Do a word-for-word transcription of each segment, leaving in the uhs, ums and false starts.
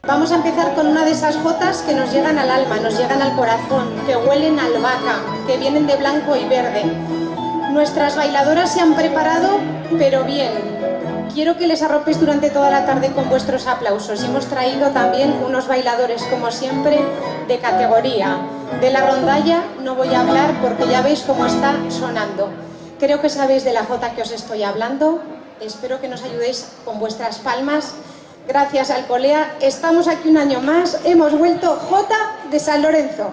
Vamos a empezar con una de esas jotas que nos llegan al alma, nos llegan al corazón, que huelen a albahaca, que vienen de blanco y verde. Nuestras bailadoras se han preparado, pero bien. Quiero que les arropéis durante toda la tarde con vuestros aplausos. Y hemos traído también unos bailadores, como siempre, de categoría. De la rondalla no voy a hablar porque ya veis cómo está sonando. Creo que sabéis de la jota que os estoy hablando. Espero que nos ayudéis con vuestras palmas. Gracias, Alcolea. Estamos aquí un año más. Hemos vuelto Jota de San Lorenzo.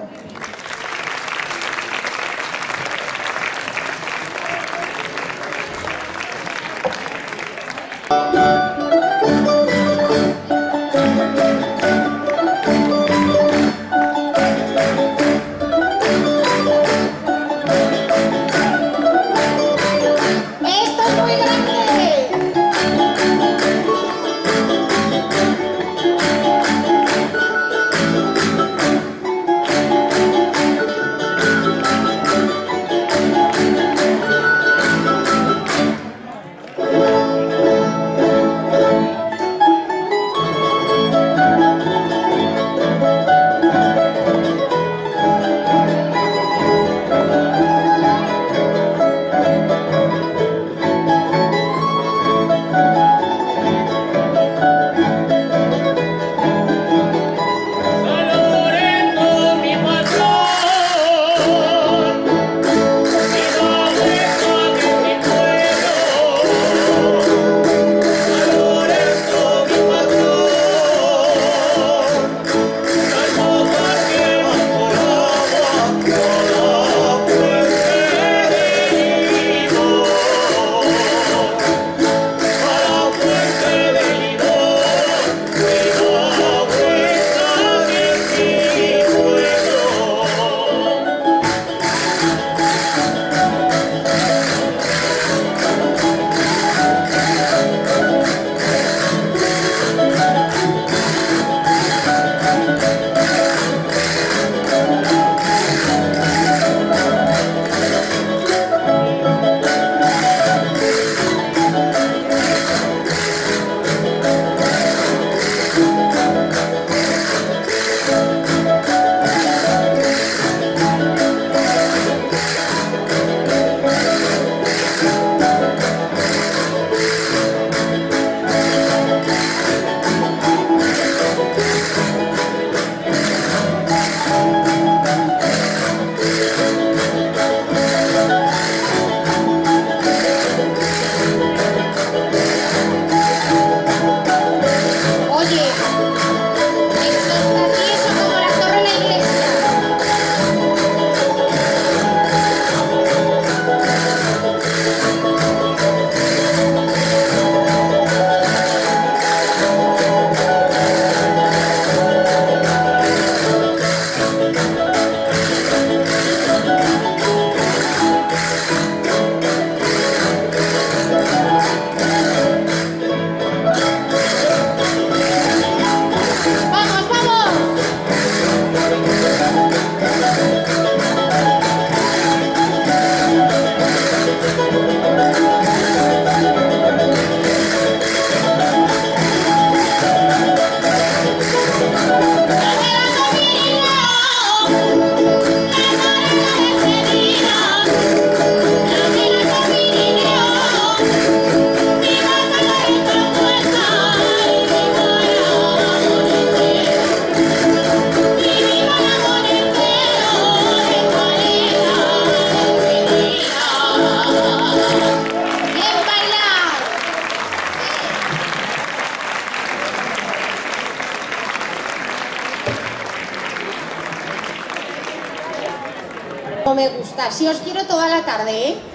Me gusta, si os quiero toda la tarde, ¿eh?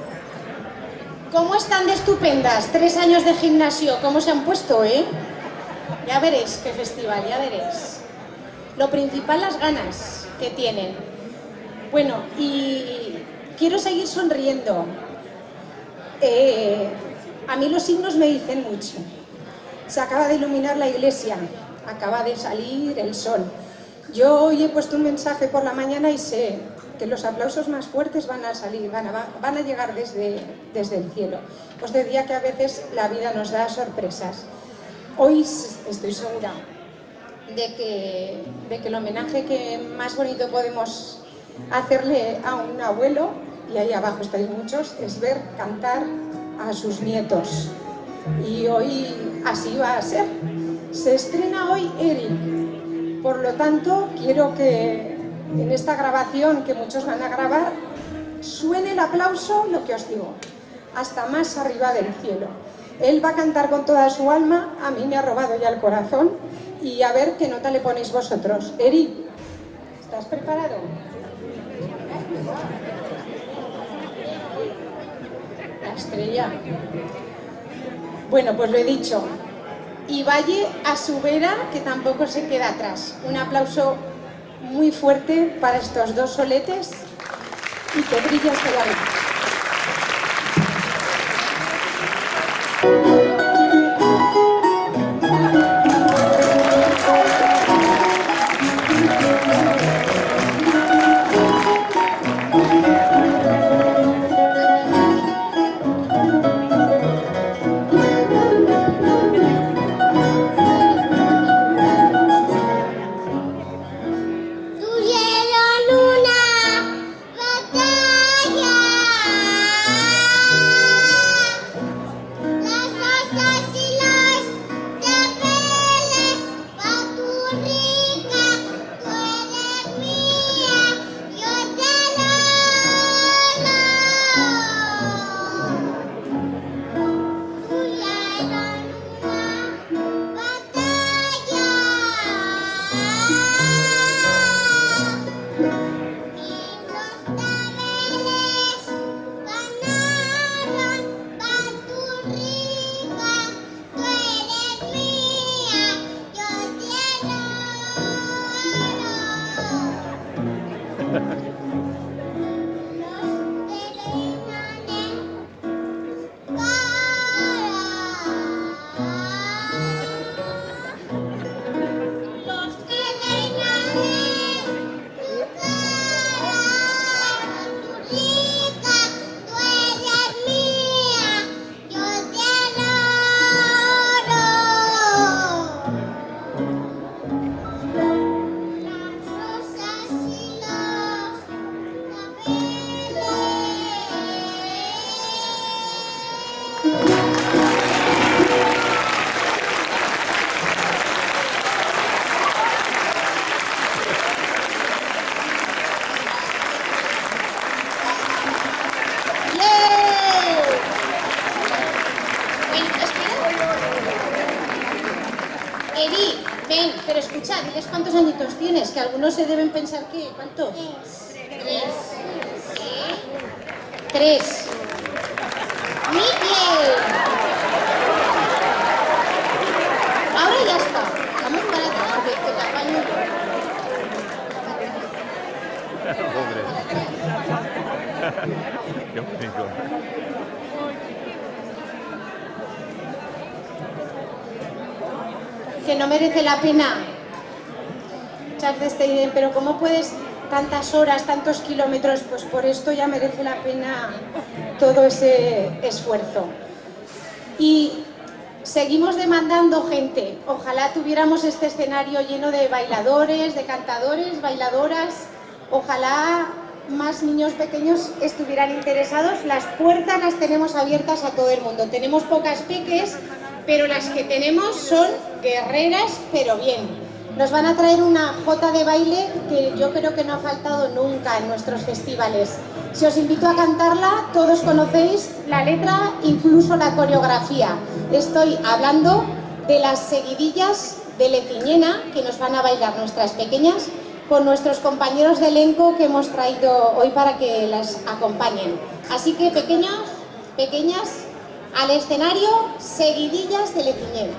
¿Cómo están de estupendas? Tres años de gimnasio, ¿cómo se han puesto, eh? Ya veréis qué festival, ya veréis. Lo principal, las ganas que tienen. Bueno, y quiero seguir sonriendo. Eh, a mí los signos me dicen mucho. Se acaba de iluminar la iglesia, acaba de salir el sol. Yo hoy he puesto un mensaje por la mañana y sé que los aplausos más fuertes van a salir, van a, van a llegar desde, desde el cielo. Os decía que a veces la vida nos da sorpresas. Hoy estoy segura de que, de que el homenaje que más bonito podemos hacerle a un abuelo, y ahí abajo estáis muchos, es ver cantar a sus nietos. Y hoy así va a ser. Se estrena hoy Eric. Por lo tanto, quiero que en esta grabación que muchos van a grabar, suene el aplauso, lo que os digo, hasta más arriba del cielo. Él va a cantar con toda su alma, a mí me ha robado ya el corazón, y a ver qué nota le ponéis vosotros. Eric, ¿estás preparado? La estrella. Bueno, pues lo he dicho. Y Valle a su vera, que tampoco se queda atrás. Un aplauso muy fuerte para estos dos soletes y que brille hasta la luz. Que algunos se deben pensar que... ¿Cuántos? Tres. ¿Sí? Tres. ¡Muy bien! Ahora ya está. Vamos para atrás, porque te la apaño yo. Qué bonito. Que no merece la pena. Pero ¿cómo puedes tantas horas, tantos kilómetros? Pues por esto ya merece la pena todo ese esfuerzo. Y seguimos demandando gente. Ojalá tuviéramos este escenario lleno de bailadores, de cantadores, bailadoras. Ojalá más niños pequeños estuvieran interesados. Las puertas las tenemos abiertas a todo el mundo. Tenemos pocas peques, pero las que tenemos son guerreras, pero bien. Nos van a traer una jota de baile que yo creo que no ha faltado nunca en nuestros festivales. Si os invito a cantarla, todos conocéis la letra, incluso la coreografía. Estoy hablando de las seguidillas de Leciñena que nos van a bailar nuestras pequeñas con nuestros compañeros de elenco que hemos traído hoy para que las acompañen. Así que pequeños, pequeñas, al escenario, seguidillas de Leciñena.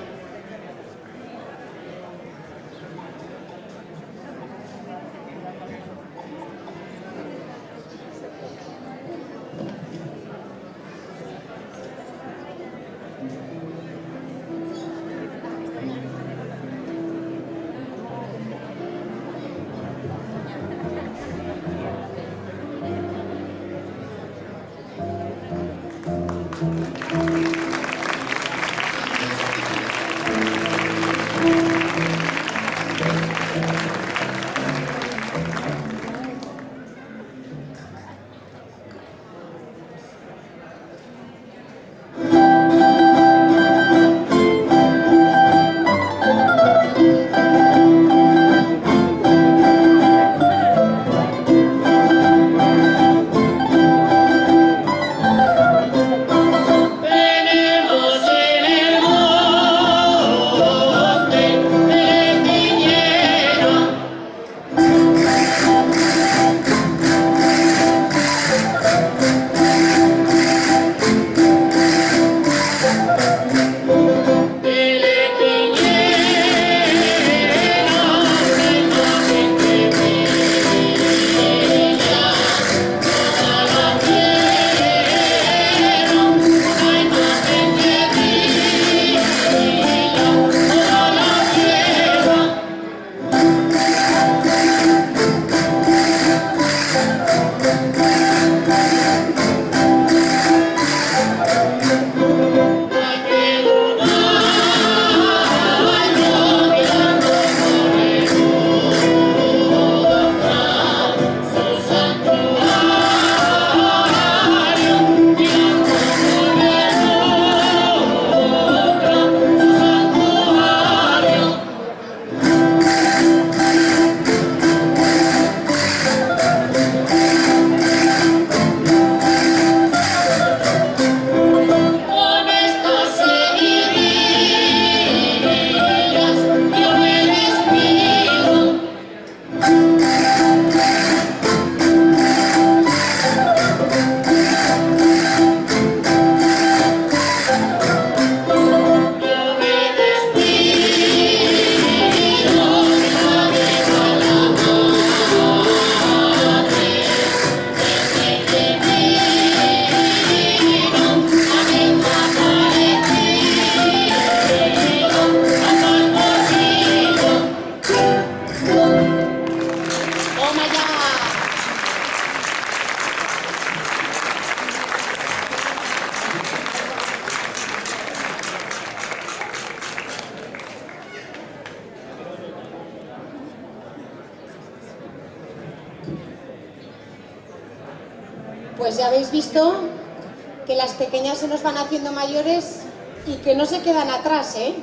Pues ya habéis visto que las pequeñas se nos van haciendo mayores y que no se quedan atrás, ¿eh?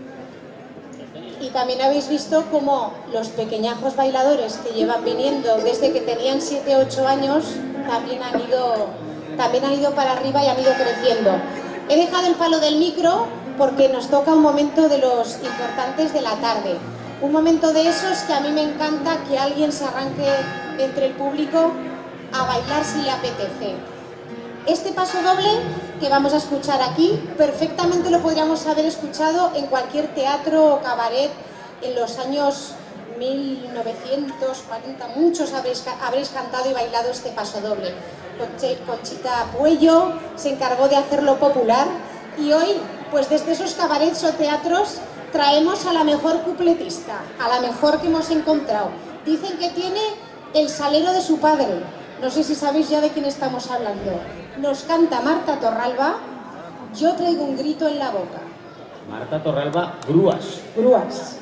Y también habéis visto cómo los pequeñajos bailadores que llevan viniendo desde que tenían siete u ocho años también han ido, también han ido para arriba y han ido creciendo. He dejado el palo del micro porque nos toca un momento de los importantes de la tarde. Un momento de esos que a mí me encanta que alguien se arranque entre el público a bailar si le apetece. Este paso doble que vamos a escuchar aquí, perfectamente lo podríamos haber escuchado en cualquier teatro o cabaret en los años mil novecientos cuarenta. Muchos habréis, habréis cantado y bailado este paso doble. Conchita Puello se encargó de hacerlo popular y hoy, pues desde esos cabarets o teatros, traemos a la mejor cupletista, a la mejor que hemos encontrado. Dicen que tiene el salero de su padre. No sé si sabéis ya de quién estamos hablando. Nos canta Marta Torralba, Yo traigo un grito en la boca. Marta Torralba, Grúas. Grúas.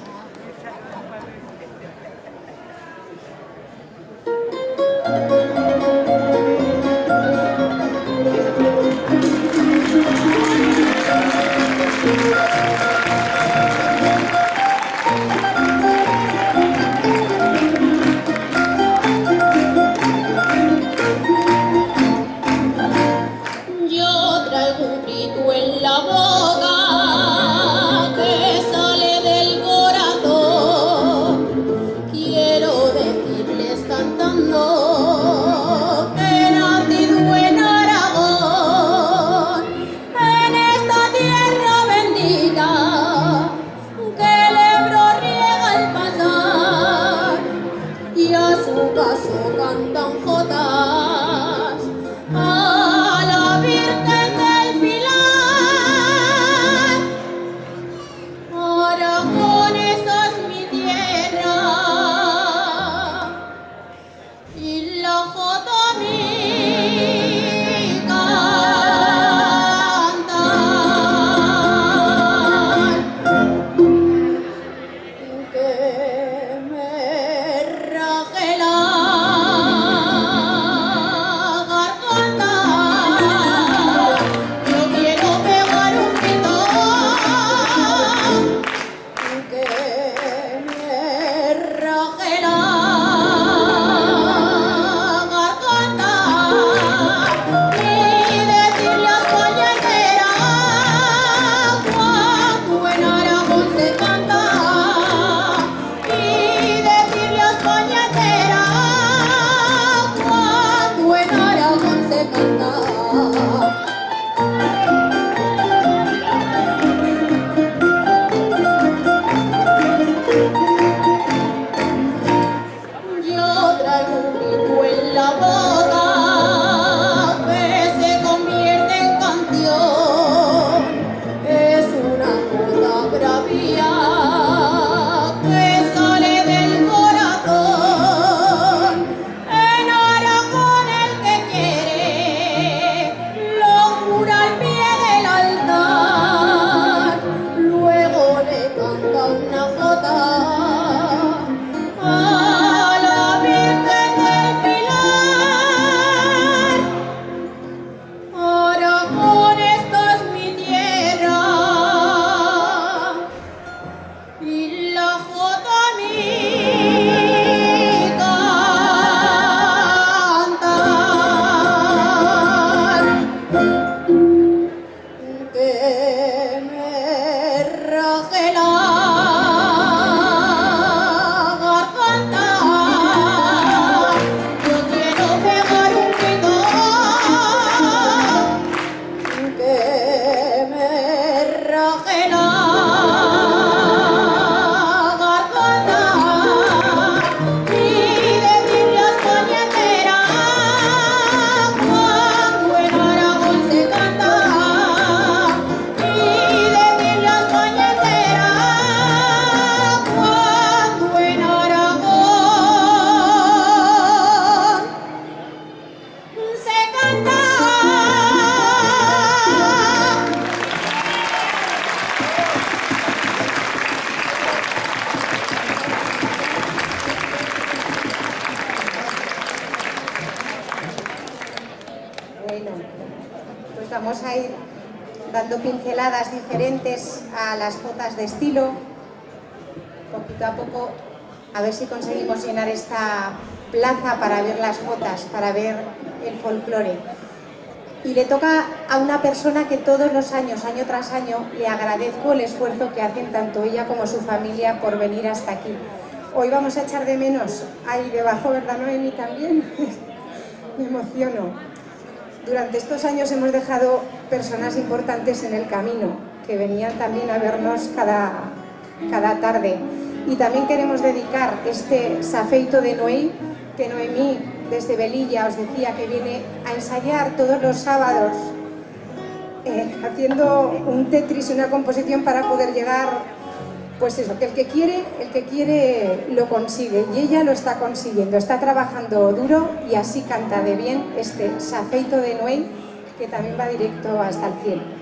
vamos a ir dando pinceladas diferentes a las jotas de estilo, poquito a poco, a ver si conseguimos llenar esta plaza para ver las jotas, para ver el folclore. Y le toca a una persona que todos los años, año tras año, le agradezco el esfuerzo que hacen tanto ella como su familia por venir hasta aquí. Hoy vamos a echar de menos ahí debajo, ¿verdad, Noemi? También me emociono. Durante estos años hemos dejado personas importantes en el camino, que venían también a vernos cada, cada tarde. Y también queremos dedicar este safeito de Noé, que Noemí desde Velilla os decía que viene a ensayar todos los sábados, eh, haciendo un tetris y una composición para poder llegar, pues eso, que el que quiere, el que quiere lo consigue, y ella lo está consiguiendo, está trabajando duro y así canta de bien este safeito de Noé, que también va directo hasta el cielo.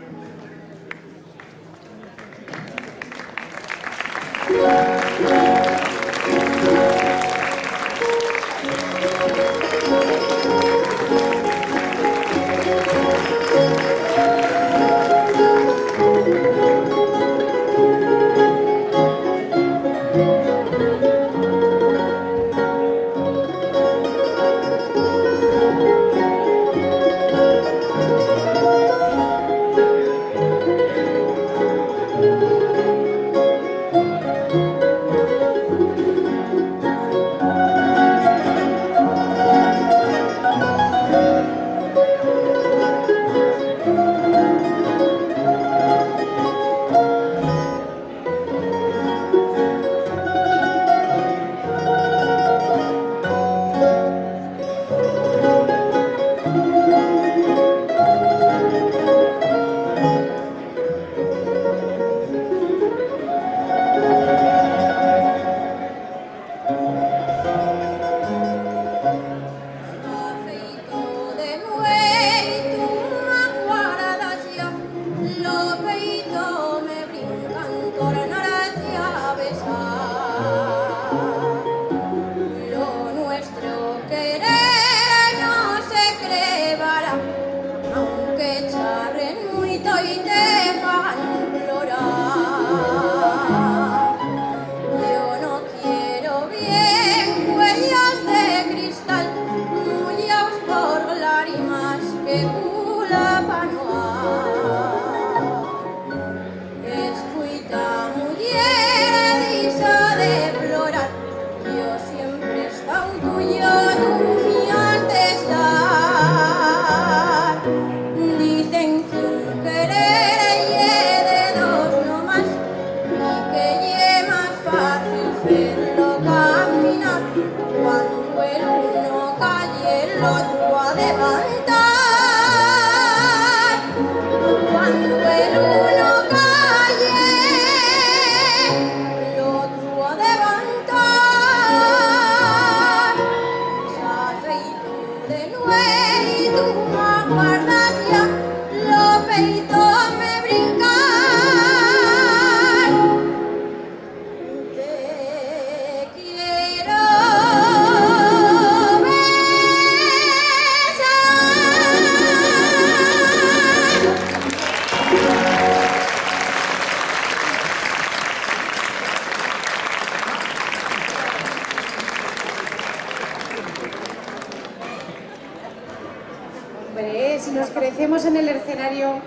En el escenario,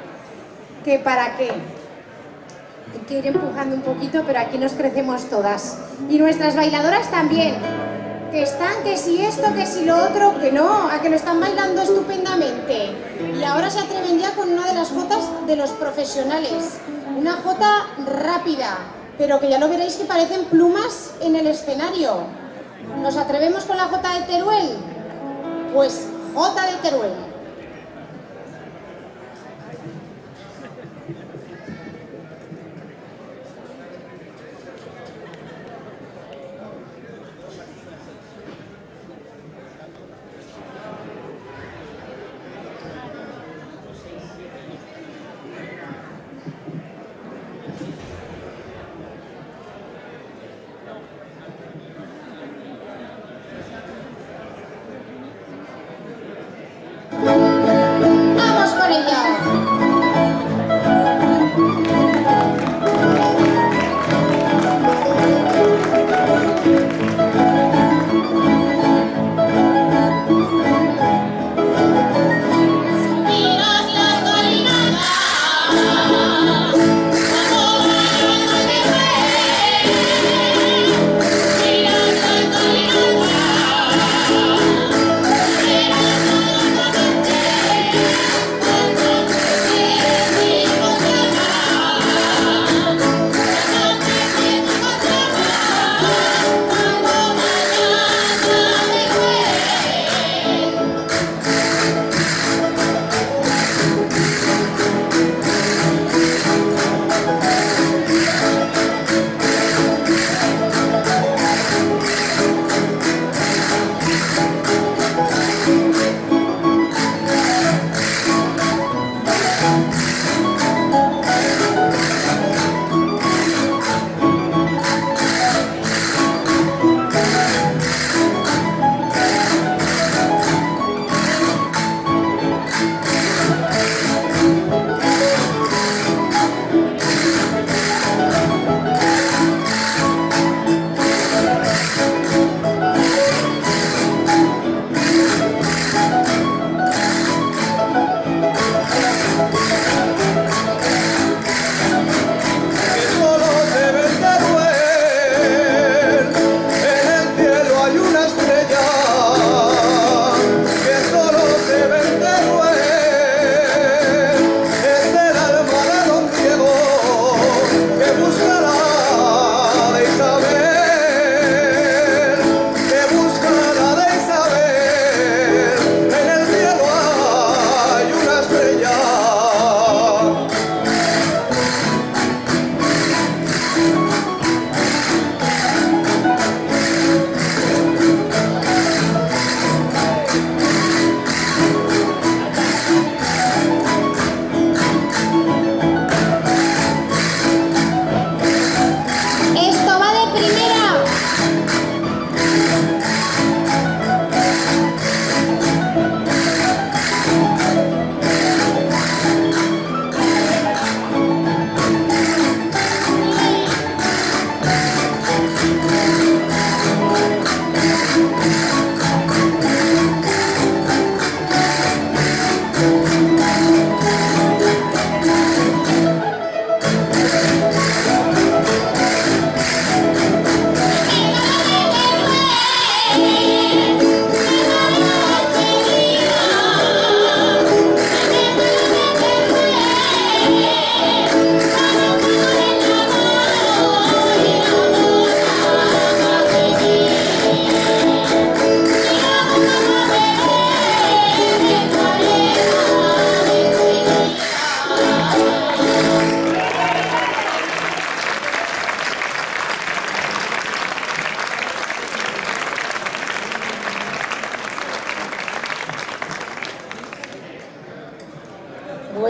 que para qué, hay que ir empujando un poquito, pero aquí nos crecemos todas, y nuestras bailadoras también, que están, que si esto, que si lo otro, que no, a que lo están bailando estupendamente. Y ahora se atreven ya con una de las jotas de los profesionales, una jota rápida, pero que ya lo veréis que parecen plumas en el escenario. ¿Nos atrevemos con la jota de Teruel? Pues jota de Teruel.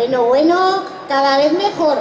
Bueno, bueno, cada vez mejor.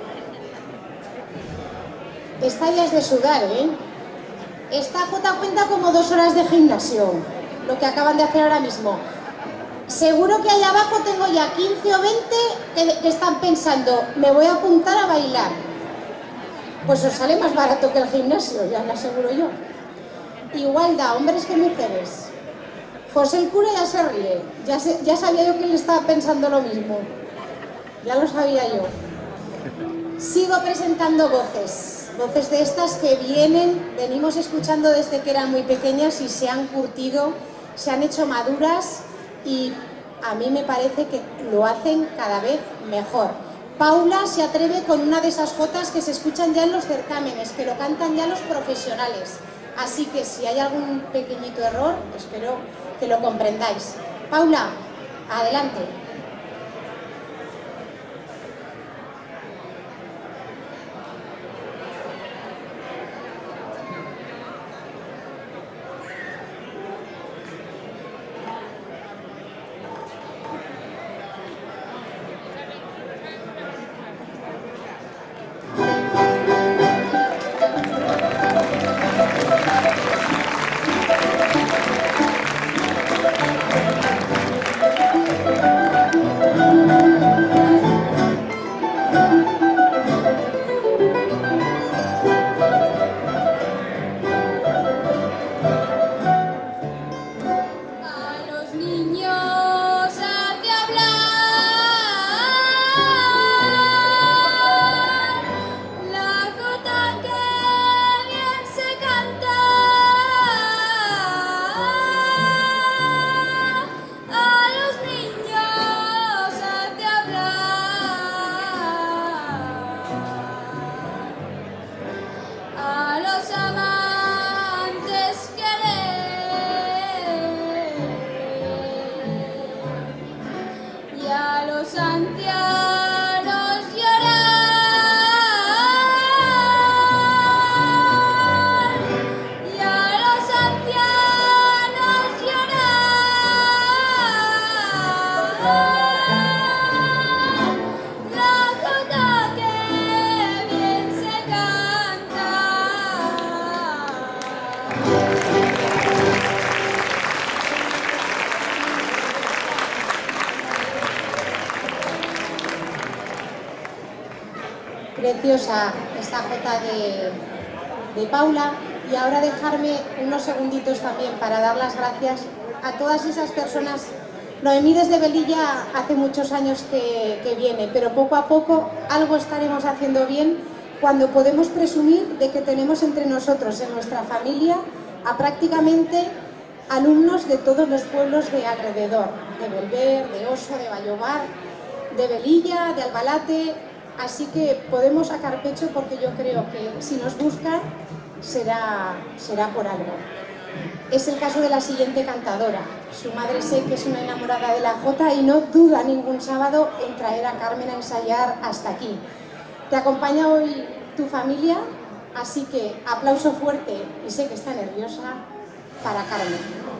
Esta ya es de sudar, ¿eh? Esta jota cuenta como dos horas de gimnasio, lo que acaban de hacer ahora mismo. Seguro que allá abajo tengo ya quince o veinte que, que están pensando, me voy a apuntar a bailar. Pues os sale más barato que el gimnasio, ya lo aseguro yo. Igualdad, hombres que mujeres. José el cura ya se ríe, ya, se, ya sabía yo que él estaba pensando lo mismo. Ya lo sabía yo. Sigo presentando voces, voces de estas que vienen, venimos escuchando desde que eran muy pequeñas y se han curtido, se han hecho maduras y a mí me parece que lo hacen cada vez mejor. Paula se atreve con una de esas jotas que se escuchan ya en los certámenes, que lo cantan ya los profesionales. Así que si hay algún pequeñito error, espero que lo comprendáis. Paula, adelante. Preciosa esta jota de, de Paula, y ahora dejarme unos segunditos también para dar las gracias a todas esas personas. Noemí desde Velilla hace muchos años que, que viene, pero poco a poco algo estaremos haciendo bien cuando podemos presumir de que tenemos entre nosotros, en nuestra familia, a prácticamente alumnos de todos los pueblos de alrededor, de Belver, de Oso, de Vallobar, de Velilla, de Albalate. Así que podemos sacar pecho porque yo creo que si nos buscan será, será por algo. Es el caso de la siguiente cantadora. Su madre sé que es una enamorada de la jota y no duda ningún sábado en traer a Carmen a ensayar hasta aquí. Te acompaña hoy tu familia, así que aplauso fuerte, y sé que está nerviosa, para Carmen.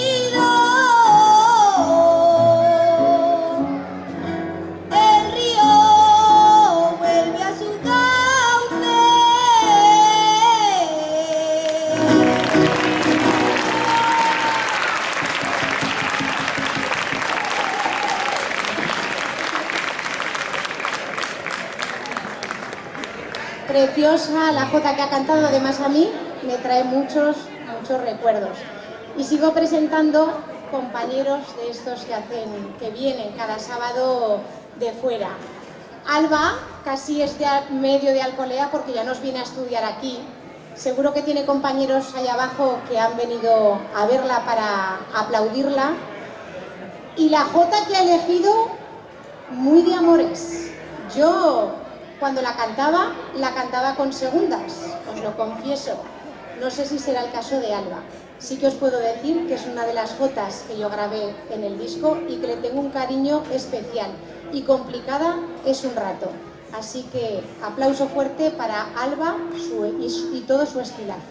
El río maravillosa, la jota que ha cantado, además a mí me trae muchos, muchos recuerdos. Y sigo presentando compañeros de estos que hacen, que vienen cada sábado de fuera. Alba casi es de medio de Alcolea porque ya nos viene a estudiar aquí. Seguro que tiene compañeros allá abajo que han venido a verla para aplaudirla. Y la jota que ha elegido, muy de amores. Yo, cuando la cantaba, la cantaba con segundas, os lo confieso. No sé si será el caso de Alba. Sí que os puedo decir que es una de las jotas que yo grabé en el disco y que le tengo un cariño especial. Y complicada es un rato. Así que aplauso fuerte para Alba su, y, su, y todo su estilazo.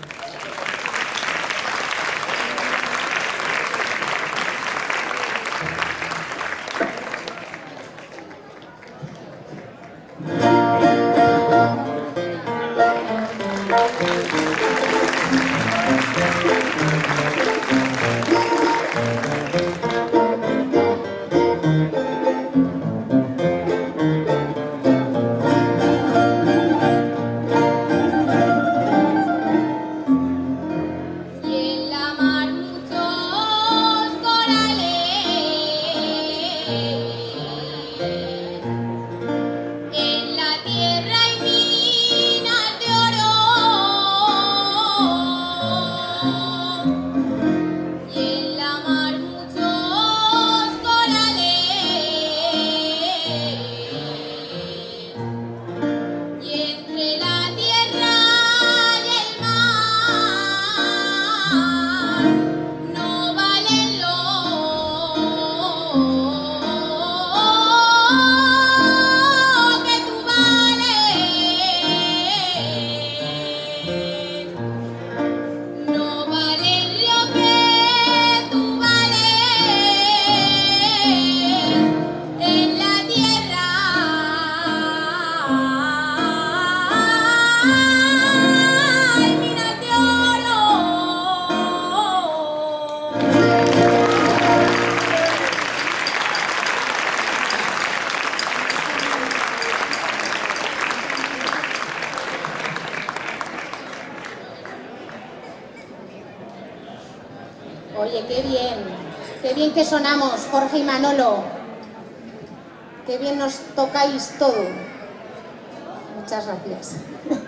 Oye, qué bien, qué bien que sonamos, Jorge y Manolo. Qué bien nos tocáis todo. Muchas gracias.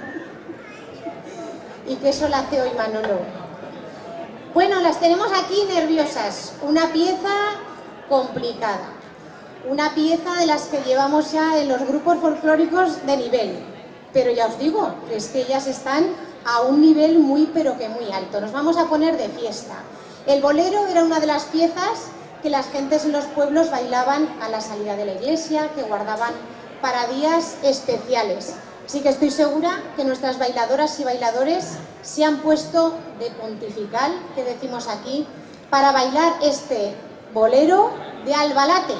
¿Y qué sol hace hoy, Manolo? Bueno, las tenemos aquí nerviosas. Una pieza complicada. Una pieza de las que llevamos ya en los grupos folclóricos de nivel. Pero ya os digo, que es que ellas están a un nivel muy pero que muy alto. Nos vamos a poner de fiesta. El bolero era una de las piezas que las gentes en los pueblos bailaban a la salida de la iglesia, que guardaban para días especiales. Así que estoy segura que nuestras bailadoras y bailadores se han puesto de pontifical, que decimos aquí, para bailar este bolero de Albalate.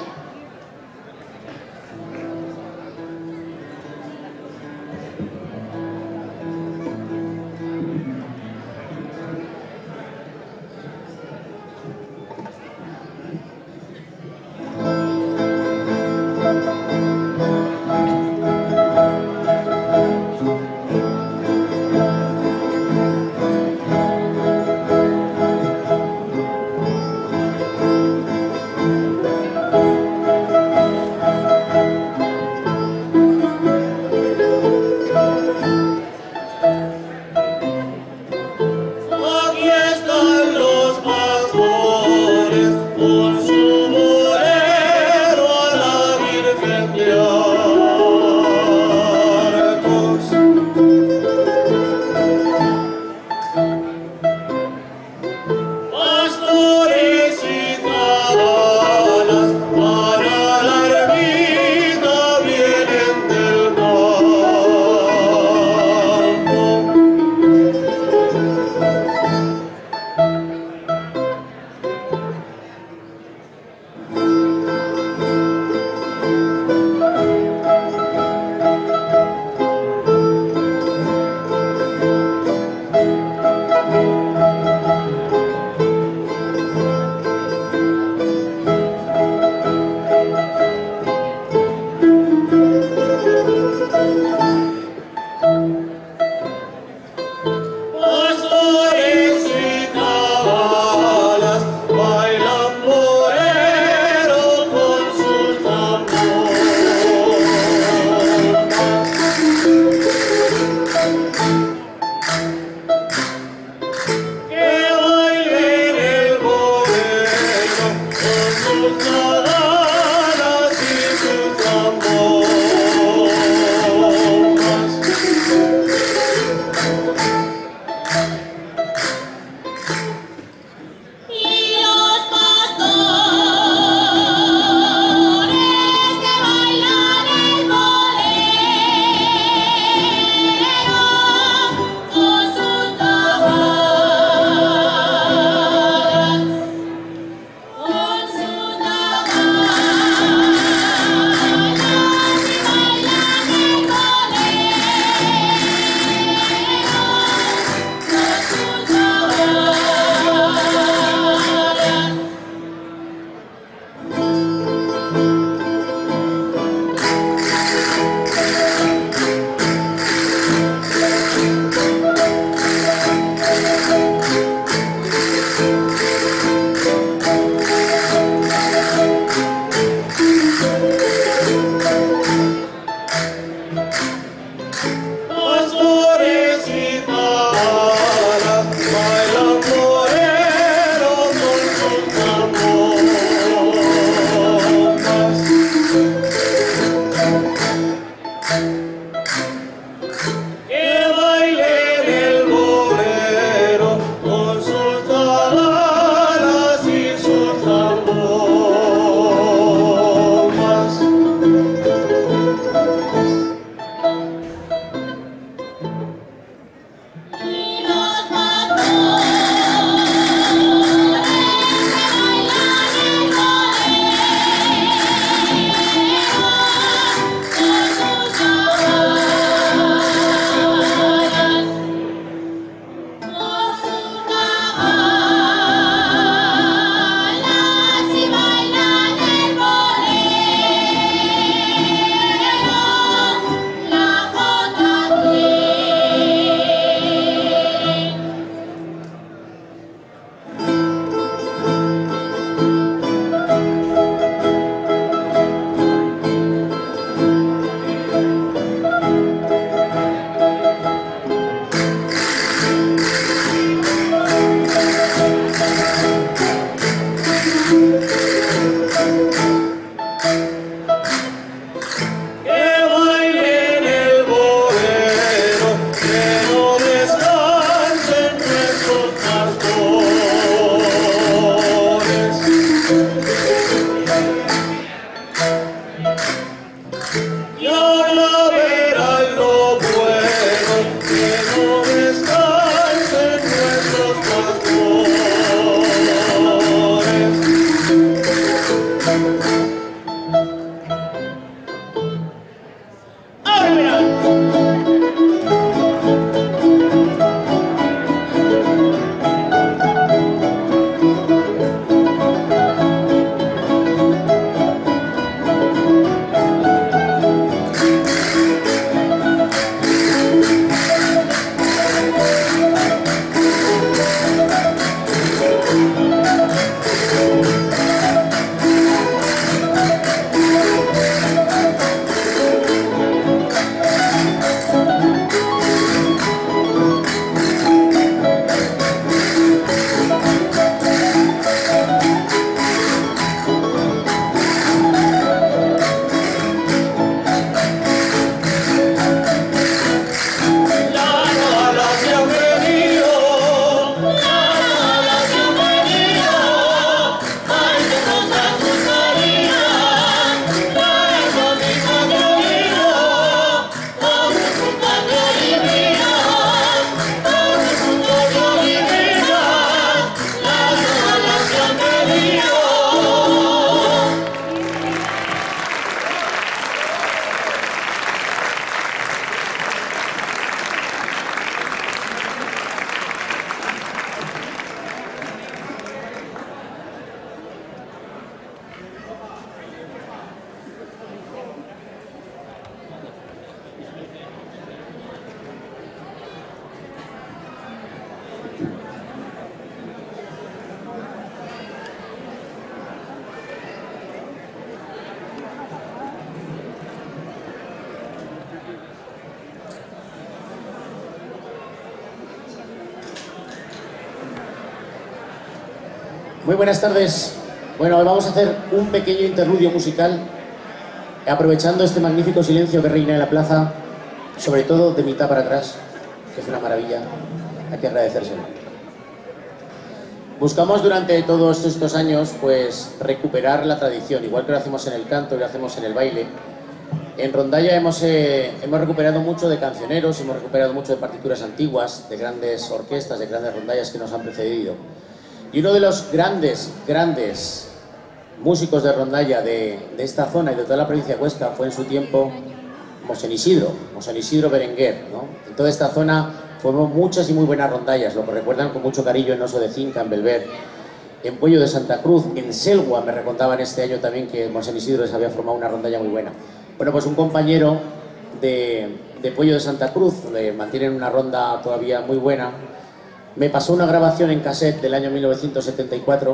Muy buenas tardes Bueno, hoy vamos a hacer un pequeño interludio musical, aprovechando este magnífico silencio que reina en la plaza, sobre todo de mitad para atrás, que es una maravilla, hay que agradecérselo. Buscamos durante todos estos años pues recuperar la tradición, igual que lo hacemos en el canto y lo hacemos en el baile. En Rondalla hemos, eh, hemos recuperado mucho de cancioneros, hemos recuperado mucho de partituras antiguas, de grandes orquestas, de grandes rondallas que nos han precedido. Y uno de los grandes, grandes músicos de rondalla de, de esta zona y de toda la provincia de Huesca fue en su tiempo Mosén Isidro, Mosén Isidro Berenguer, ¿no? En toda esta zona formó muchas y muy buenas rondallas, lo que recuerdan con mucho cariño en Oso de Cinca, en Belver, en Puello de Santa Cruz, en Selwa, me recontaban este año también que Mosén Isidro les había formado una rondalla muy buena. Bueno, pues un compañero de, de Puello de Santa Cruz, donde mantienen una ronda todavía muy buena, me pasó una grabación en cassette del año mil novecientos setenta y cuatro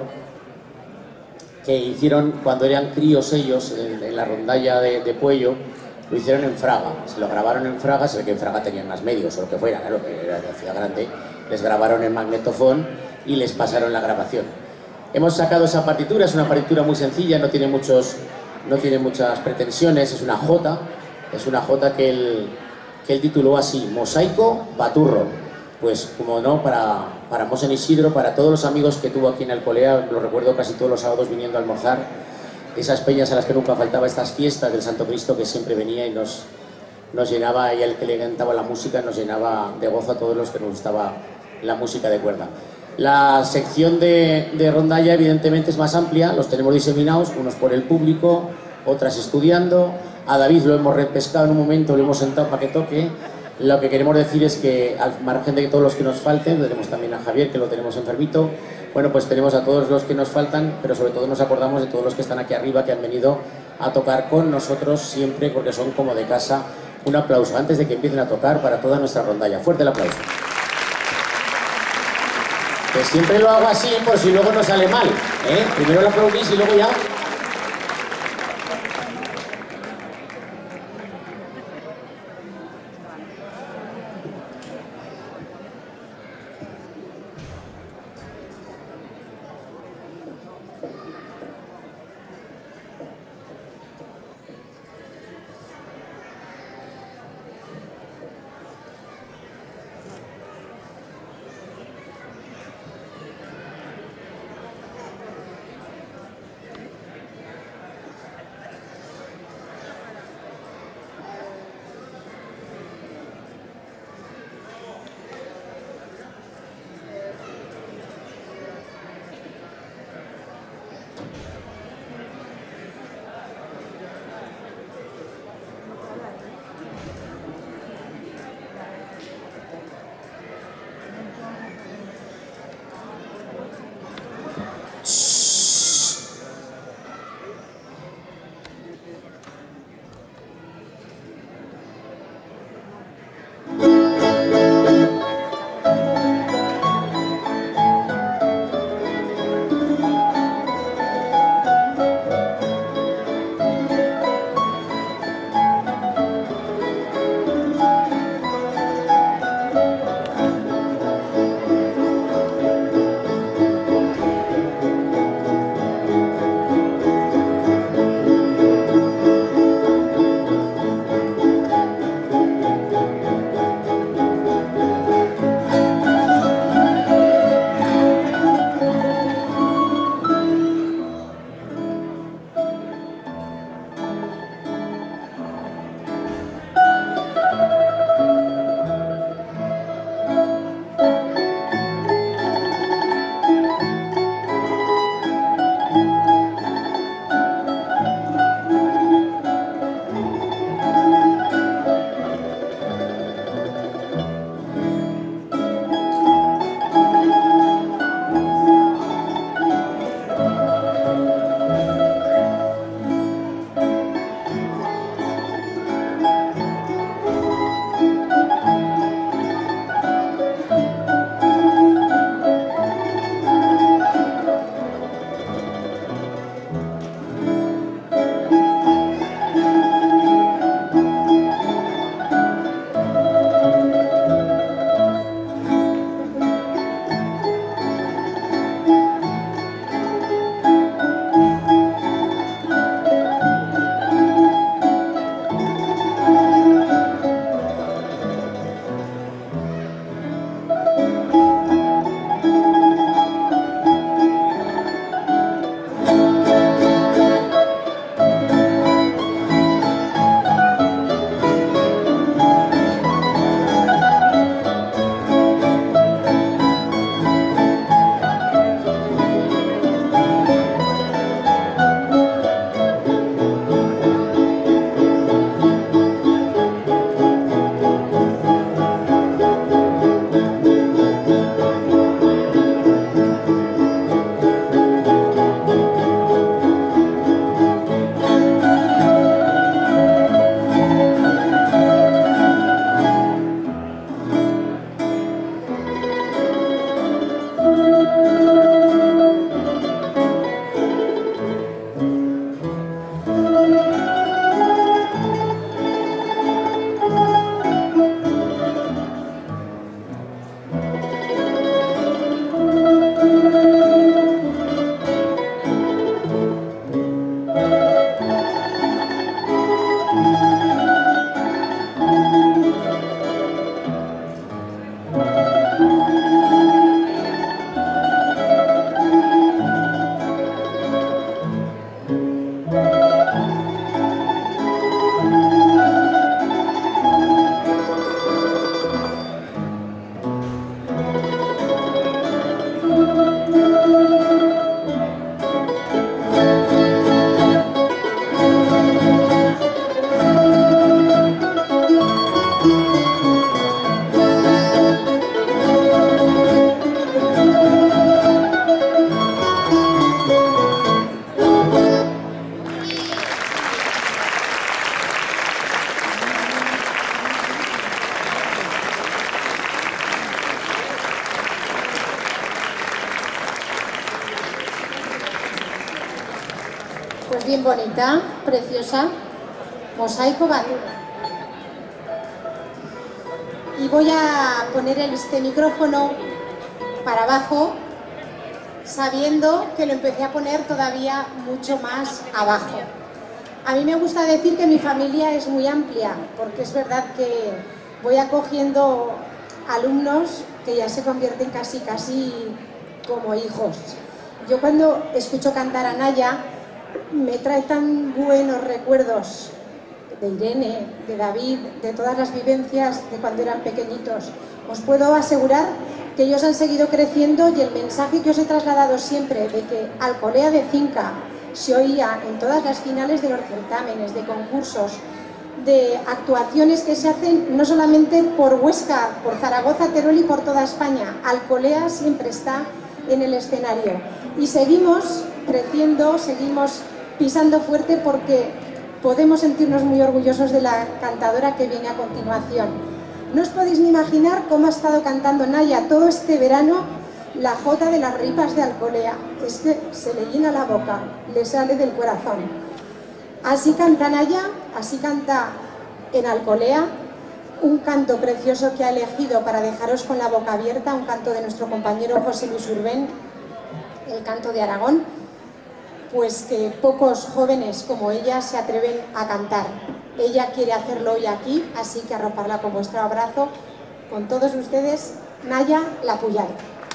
que hicieron cuando eran críos ellos en, en la rondalla de, de Puello. Lo hicieron en Fraga, se lo grabaron en Fraga, se ve que en Fraga tenían más medios o lo que fuera, ¿no? Lo que era de la ciudad grande, les grabaron en magnetofón y les pasaron la grabación. Hemos sacado esa partitura, es una partitura muy sencilla, no tiene, muchos, no tiene muchas pretensiones, es una jota, es una jota que él, que él tituló así, Mosaico Baturro. Pues como no, para, para Mosén Isidro, para todos los amigos que tuvo aquí en Alcolea, lo recuerdo casi todos los sábados viniendo a almorzar, esas peñas a las que nunca faltaba, estas fiestas del Santo Cristo que siempre venía y nos, nos llenaba, y al que le cantaba la música nos llenaba de gozo a todos los que nos gustaba la música de cuerda. La sección de, de rondalla evidentemente es más amplia, los tenemos diseminados, unos por el público, otras estudiando. A David lo hemos repescado en un momento, lo hemos sentado para que toque. Lo que queremos decir es que al margen de todos los que nos falten, tenemos también a Javier, que lo tenemos enfermito, bueno, pues tenemos a todos los que nos faltan, pero sobre todo nos acordamos de todos los que están aquí arriba, que han venido a tocar con nosotros siempre, porque son como de casa. Un aplauso antes de que empiecen a tocar para toda nuestra rondalla. Fuerte el aplauso. Que siempre lo hago así por si luego no sale mal, ¿eh? Primero lo aplaudís y luego ya... Pues bien bonita, preciosa, mosaico banduro. Y voy a poner este micrófono para abajo, sabiendo que lo empecé a poner todavía mucho más abajo. A mí me gusta decir que mi familia es muy amplia, porque es verdad que voy acogiendo alumnos que ya se convierten casi, casi como hijos. Yo cuando escucho cantar a Naya, me trae tan buenos recuerdos de Irene, de David, de todas las vivencias de cuando eran pequeñitos. Os puedo asegurar que ellos han seguido creciendo y el mensaje que os he trasladado siempre de que Alcolea de Cinca se oía en todas las finales de los certámenes, de concursos, de actuaciones que se hacen no solamente por Huesca, por Zaragoza, Teruel y por toda España. Alcolea siempre está en el escenario y seguimos creciendo, seguimos pisando fuerte porque podemos sentirnos muy orgullosos de la cantadora que viene a continuación. No os podéis ni imaginar cómo ha estado cantando Naya todo este verano la jota de las ripas de Alcolea. Es que se le llena la boca, le sale del corazón. Así canta Naya, así canta en Alcolea, un canto precioso que ha elegido para dejaros con la boca abierta, un canto de nuestro compañero José Luis Urbén, el canto de Aragón, pues que pocos jóvenes como ella se atreven a cantar. Ella quiere hacerlo hoy aquí, así que arroparla con vuestro abrazo. Con todos ustedes, Naya La Puyal.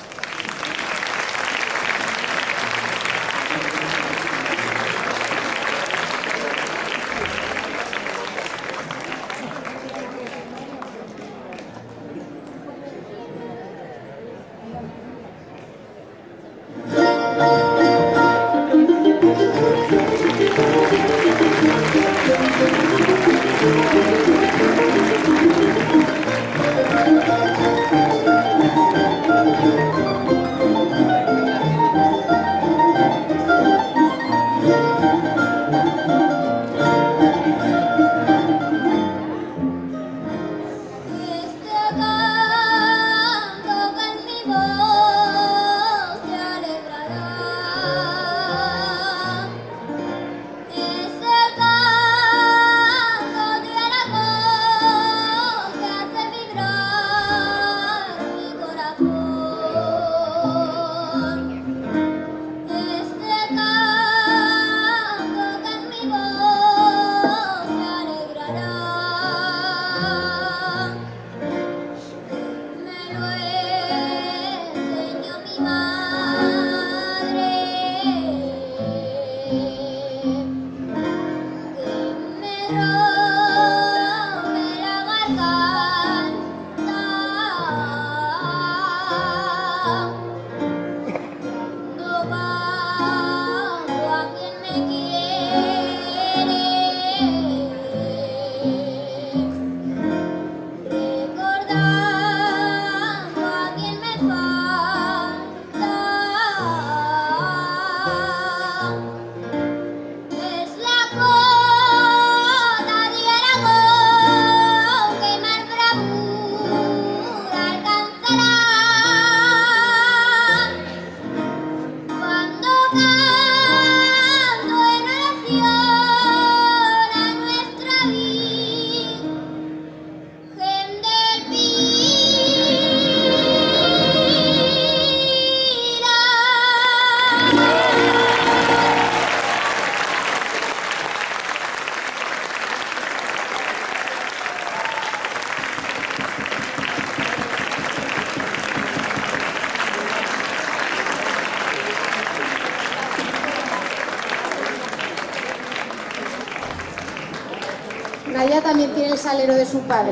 Naya también tiene el salero de su padre.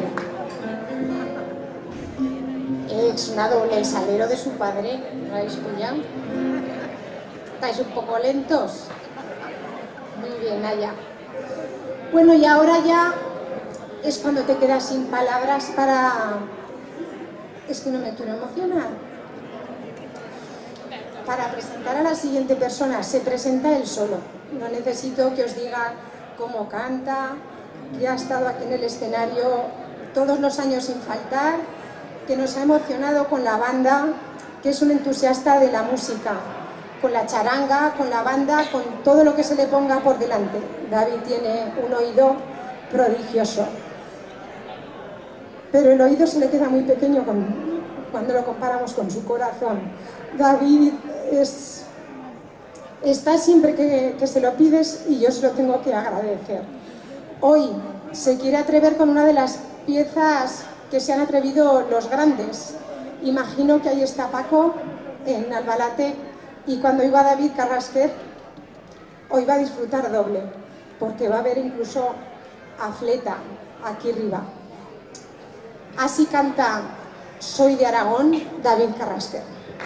Es una doble, el salero de su padre. ¿Lo habéis pillado? ¿Estáis un poco lentos? Muy bien, Naya. Bueno, y ahora ya es cuando te quedas sin palabras para... Es que no me quiero emocionar. Para presentar a la siguiente persona, se presenta él solo. No necesito que os diga cómo canta, que ha estado aquí en el escenario todos los años sin faltar, que nos ha emocionado con la banda, que es un entusiasta de la música. con la charanga, con la banda, con todo lo que se le ponga por delante. David tiene un oído prodigioso, pero el oído se le queda muy pequeño con, cuando lo comparamos con su corazón. David es, está siempre que, que se lo pides y yo se lo tengo que agradecer. Hoy se quiere atrever con una de las piezas que se han atrevido los grandes. Imagino que ahí está Paco en Albalate, y cuando oiga a David Carrasquer, hoy va a disfrutar doble, porque va a ver incluso a Fleta aquí arriba. Así canta Soy de Aragón, David Carrasquer.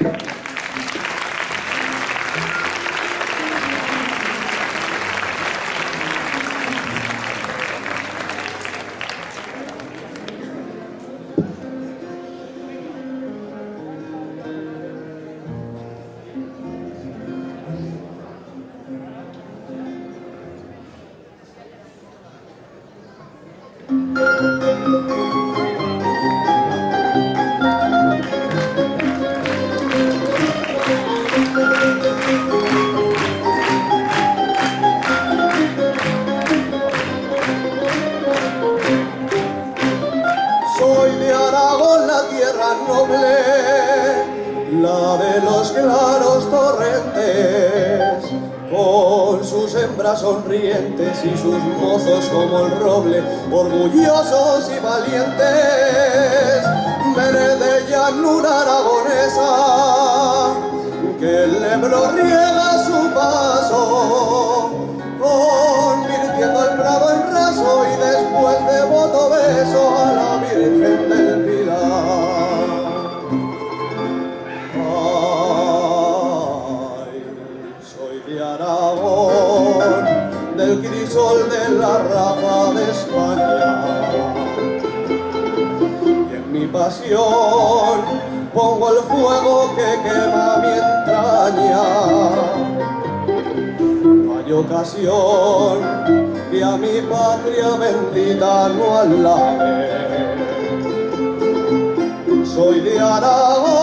Soy de Aragón, la tierra noble, la de los claros torrentes, con sus hembras sonrientes y sus mozos como el roble, orgullosos y valientes. Veré de llanura aragonesa, que el Ebro riega su paso, convirtiendo el prado en raso y después de voto beso a la Virgen del Pilar. Ay, soy de Aragón, del crisol de la raza de España, y en mi pasión pongo el fuego que quema mi entraña. No hay ocasión que a mi patria bendita no alabe. Soy de Aragón,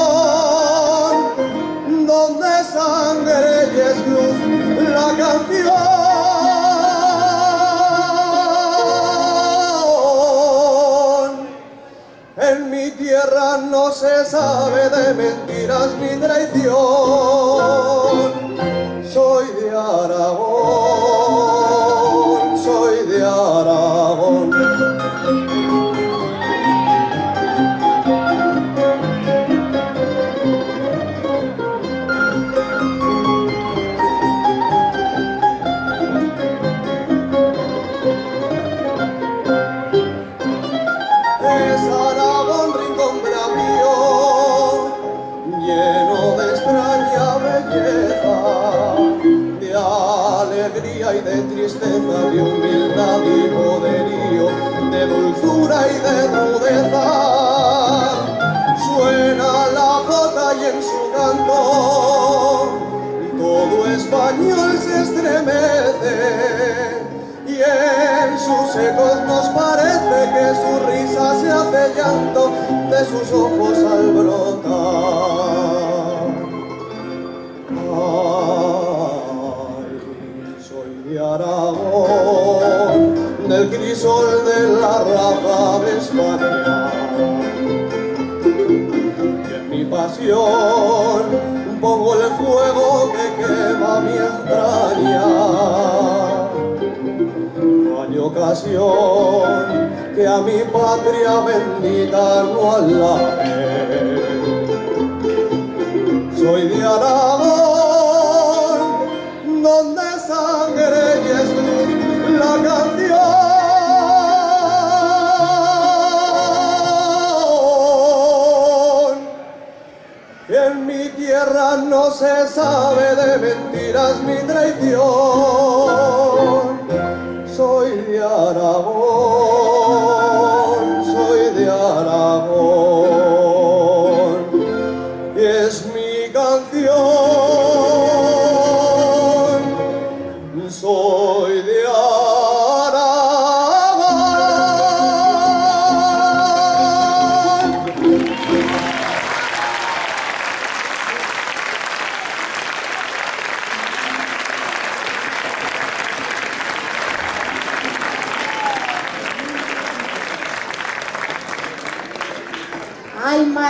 donde sangre y es luz la canción. En mi tierra no se sabe de mentiras ni traición. Soy de Aragón, soy de Aragón. Es Aragón, rincón bravío, lleno de extraña belleza, de alegría y de tristeza, de humildad y poderío, de dulzura y de rudeza. Suena la jota y en su canto todo español se estremece, y en sus ecos nos parece que su risa se hace llanto de sus ojos al brotar. Ay, soy de Aragón, del crisol de la raza de España, y en mi pasión pongo el fuego que quema mi entraña. No hay ocasión que a mi patria bendita no alabe. Soy de Aragón, donde sangre y es luz la canción. En mi tierra no se sabe de mentiras ni traición. Soy de Aragón, soy de Aragón, y es mi canción. Soy de Aragón.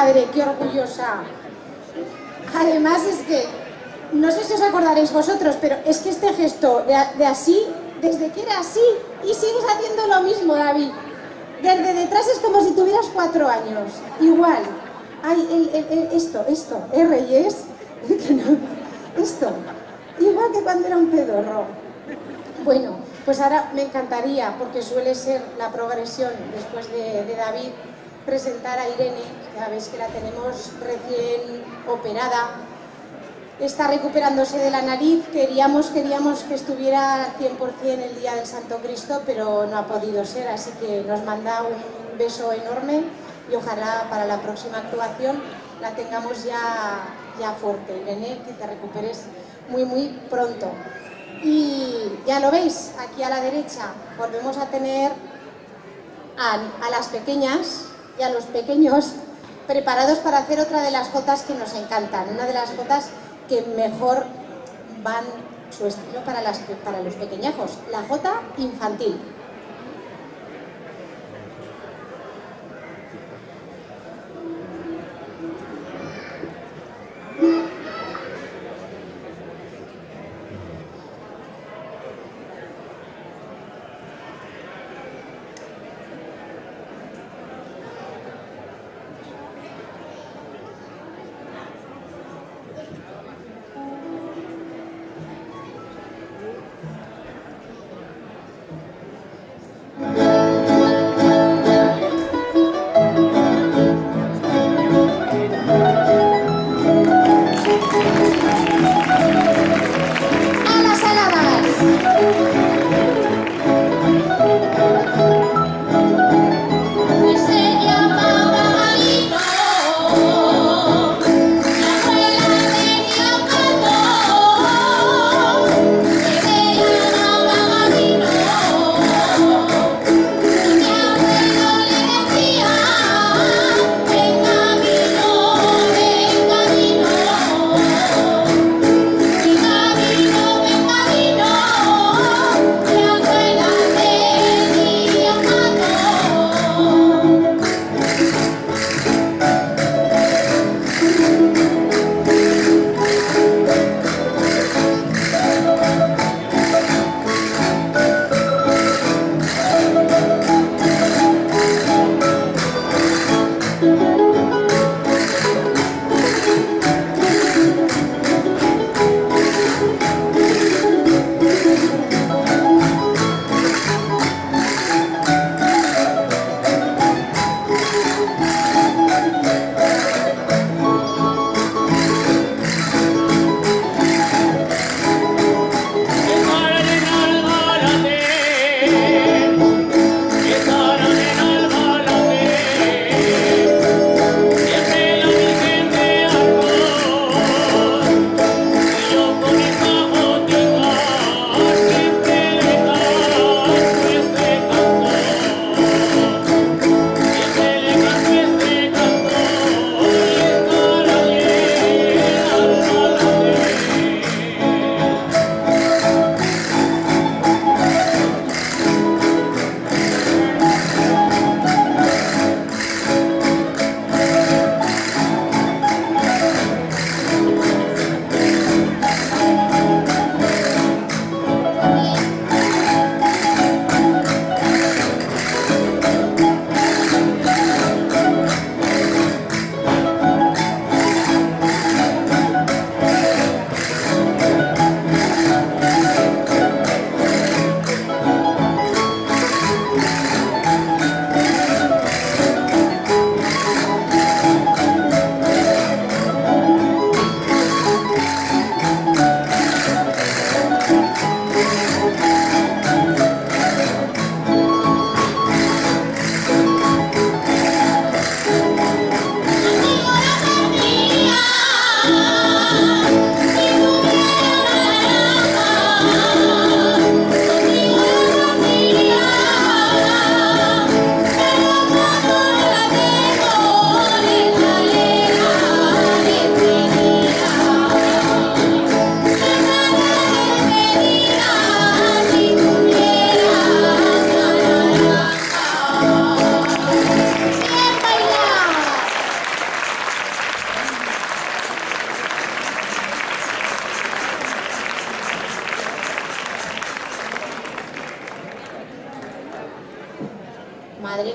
madre, qué orgullosa. Además es que, no sé si os acordaréis vosotros, pero es que este gesto de, de así, desde que era así, y sigues haciendo lo mismo, David. Desde detrás es como si tuvieras cuatro años, igual. Ay, el, el, el, esto, esto, ¿eh, Reyes? Esto, igual que cuando era un pedorro. Bueno, pues ahora me encantaría, porque suele ser la progresión después de, de David, presentar a Irene. Ya veis que la tenemos recién operada. Está recuperándose de la nariz. Queríamos, queríamos que estuviera al cien por cien el día del Santo Cristo, pero no ha podido ser, así que nos manda un beso enorme y ojalá para la próxima actuación la tengamos ya, ya fuerte. Irene, que te recuperes muy, muy pronto. Y ya lo veis, aquí a la derecha volvemos a tener a, a las pequeñas y a los pequeños preparados para hacer otra de las jotas que nos encantan, una de las jotas que mejor van su estilo para, las, para los pequeñajos, la jota infantil.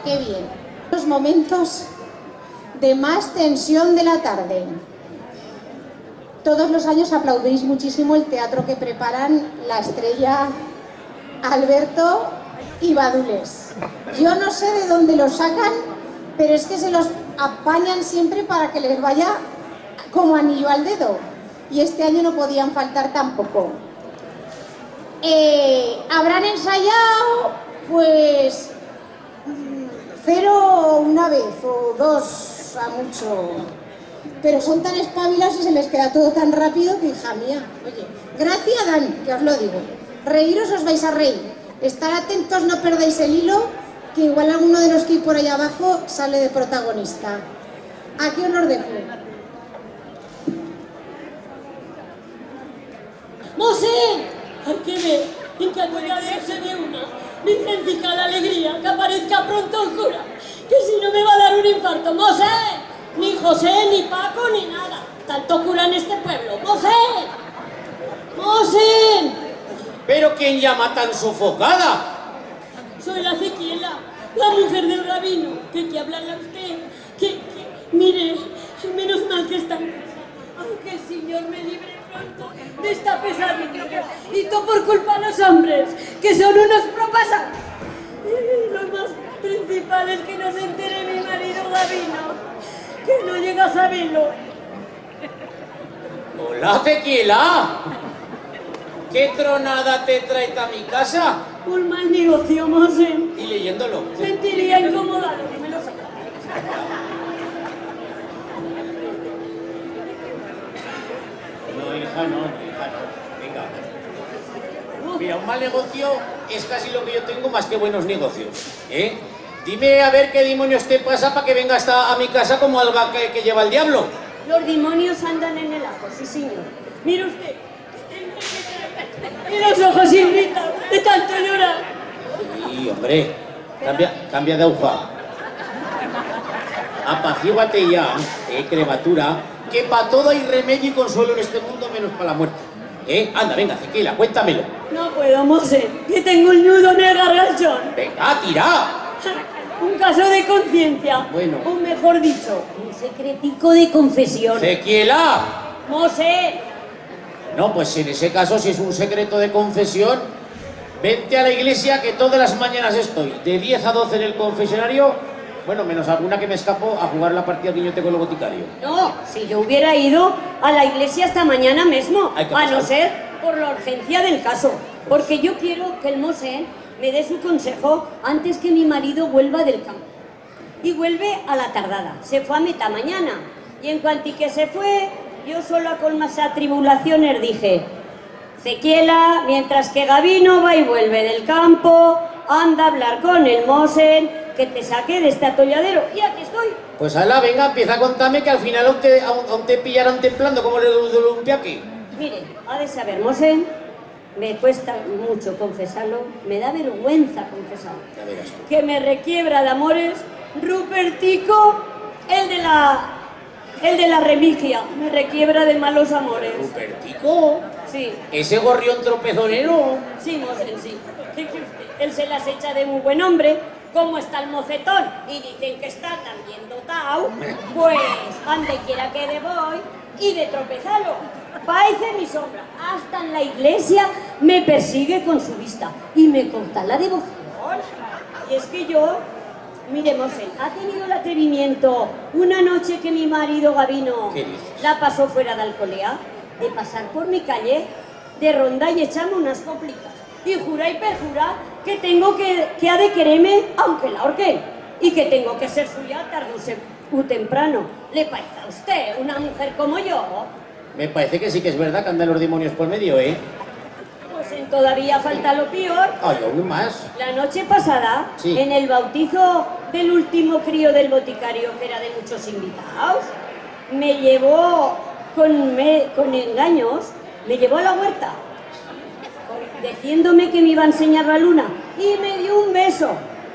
qué bien. Los momentos de más tensión de la tarde. Todos los años aplaudéis muchísimo el teatro que preparan la estrella Alberto y Badules. Yo no sé de dónde los sacan, pero es que se los apañan siempre para que les vaya como anillo al dedo. Y este año no podían faltar tampoco. Eh, habrán ensayado, pues, cero una vez o dos a mucho. Pero son tan espabilados y se les queda todo tan rápido que, hija mía, oye, gracias Dan, que os lo digo. Reíros os vais a reír. Estar atentos, no perdáis el hilo, que igual alguno de los que hay por ahí abajo sale de protagonista. Aquí os los dejo. ¡Mosé! Hay que ver en qué atolladero se ve una virgencica la alegría, que aparezca pronto el cura, que si no me va a dar un infarto. ¡Mosé! Ni José, ni Paco, ni nada. Tanto cura en este pueblo. ¡Mosé! ¡Mosé! ¿Pero quién llama tan sofocada? Soy la Cequiela, la mujer del rabino. ¿Qué que hablarle a usted? Que, que, mire, menos mal que está en casa. Aunque el Señor me libre pronto de esta pesadilla. Y todo por culpa de los hombres, que son unos propasados. Y lo más principal es que no se entere mi marido Gabino, que no llega a saberlo. Hola, Tequila. ¿Qué tronada te trae a mi casa? Un mal negocio, Mosé. Y leyéndolo. Sentiría incomodado, que me lo sé. No, hija, no, no, hija, no. Venga. Mira, un mal negocio es casi lo que yo tengo más que buenos negocios, ¿eh? Dime a ver qué demonios te pasa para que venga hasta a mi casa como alba que, que lleva el diablo. Los demonios andan en el ajo, sí señor. Mire usted. Y los ojos irritan de tanto llorar. Sí, hombre. Cambia, cambia de hoja. Apacíguate ya, eh, criatura, que para todo hay remedio y consuelo en este mundo menos para la muerte. ¿Eh? Anda, venga, Cequila, cuéntamelo. No puedo, Mosé, que tengo un nudo en el gargachón. Venga, tira. Un caso de conciencia. Bueno. O mejor dicho, un secretico de confesión. Cequiela. Mosé. No, pues en ese caso, si es un secreto de confesión, vente a la iglesia que todas las mañanas estoy, de diez a doce en el confesionario, bueno, menos alguna que me escapo a jugar la partida guiñote con el boticario. No, si yo hubiera ido a la iglesia hasta mañana mismo, Ay, ¿qué a pasa? no ser por la urgencia del caso, porque yo quiero que el Mosé me dé su consejo antes que mi marido vuelva del campo. Y vuelve a la tardada, se fue a meta mañana, y en cuanto que se fue, yo sola con más atribulaciones dije: Cequiela, mientras que Gabino va y vuelve del campo, anda a hablar con el Mosén, que te saque de este atolladero. Y aquí estoy. Pues ala, venga, empieza a contarme que al final aún te, aún, aún te pillaron templando como el de Olympiaqui. Mire, ha de saber, Mosén, me cuesta mucho confesarlo, me da vergüenza confesarlo, Ya verás. que me requiebra de amores Rupertico, el de la... el de la remigia, me requiebra de malos amores. ¿Rupertico? Sí, ¿Ese gorrión tropezonero? sí, Mosén, sí. Fíjese usted, él se las echa de muy buen hombre, como está el mocetón, y dicen que está tan bien dotado, pues ande quiera que de voy, y de tropezarlo. Parece mi sombra, hasta en la iglesia me persigue con su vista, y me corta la devoción. Y es que yo... Mire, Mosén, ha tenido el atrevimiento una noche que mi marido Gabino ¿Qué dices? la pasó fuera de Alcolea, de pasar por mi calle, de ronda y echarme unas cóplicas. Y jura y perjura que tengo que, que ha de quererme aunque la ahorque. Y que tengo que ser suya tarde o temprano. ¿Le parece a usted una mujer como yo? Me parece que sí que es verdad que andan los demonios por medio, ¿eh? Pues en todavía falta lo peor. Ay, aún más. La noche pasada, Sí. en el bautizo del último crío del boticario, que era de muchos invitados, me llevó con, me- con engaños, me llevó a la huerta, con- diciéndome que me iba a enseñar la luna, y me dio un beso,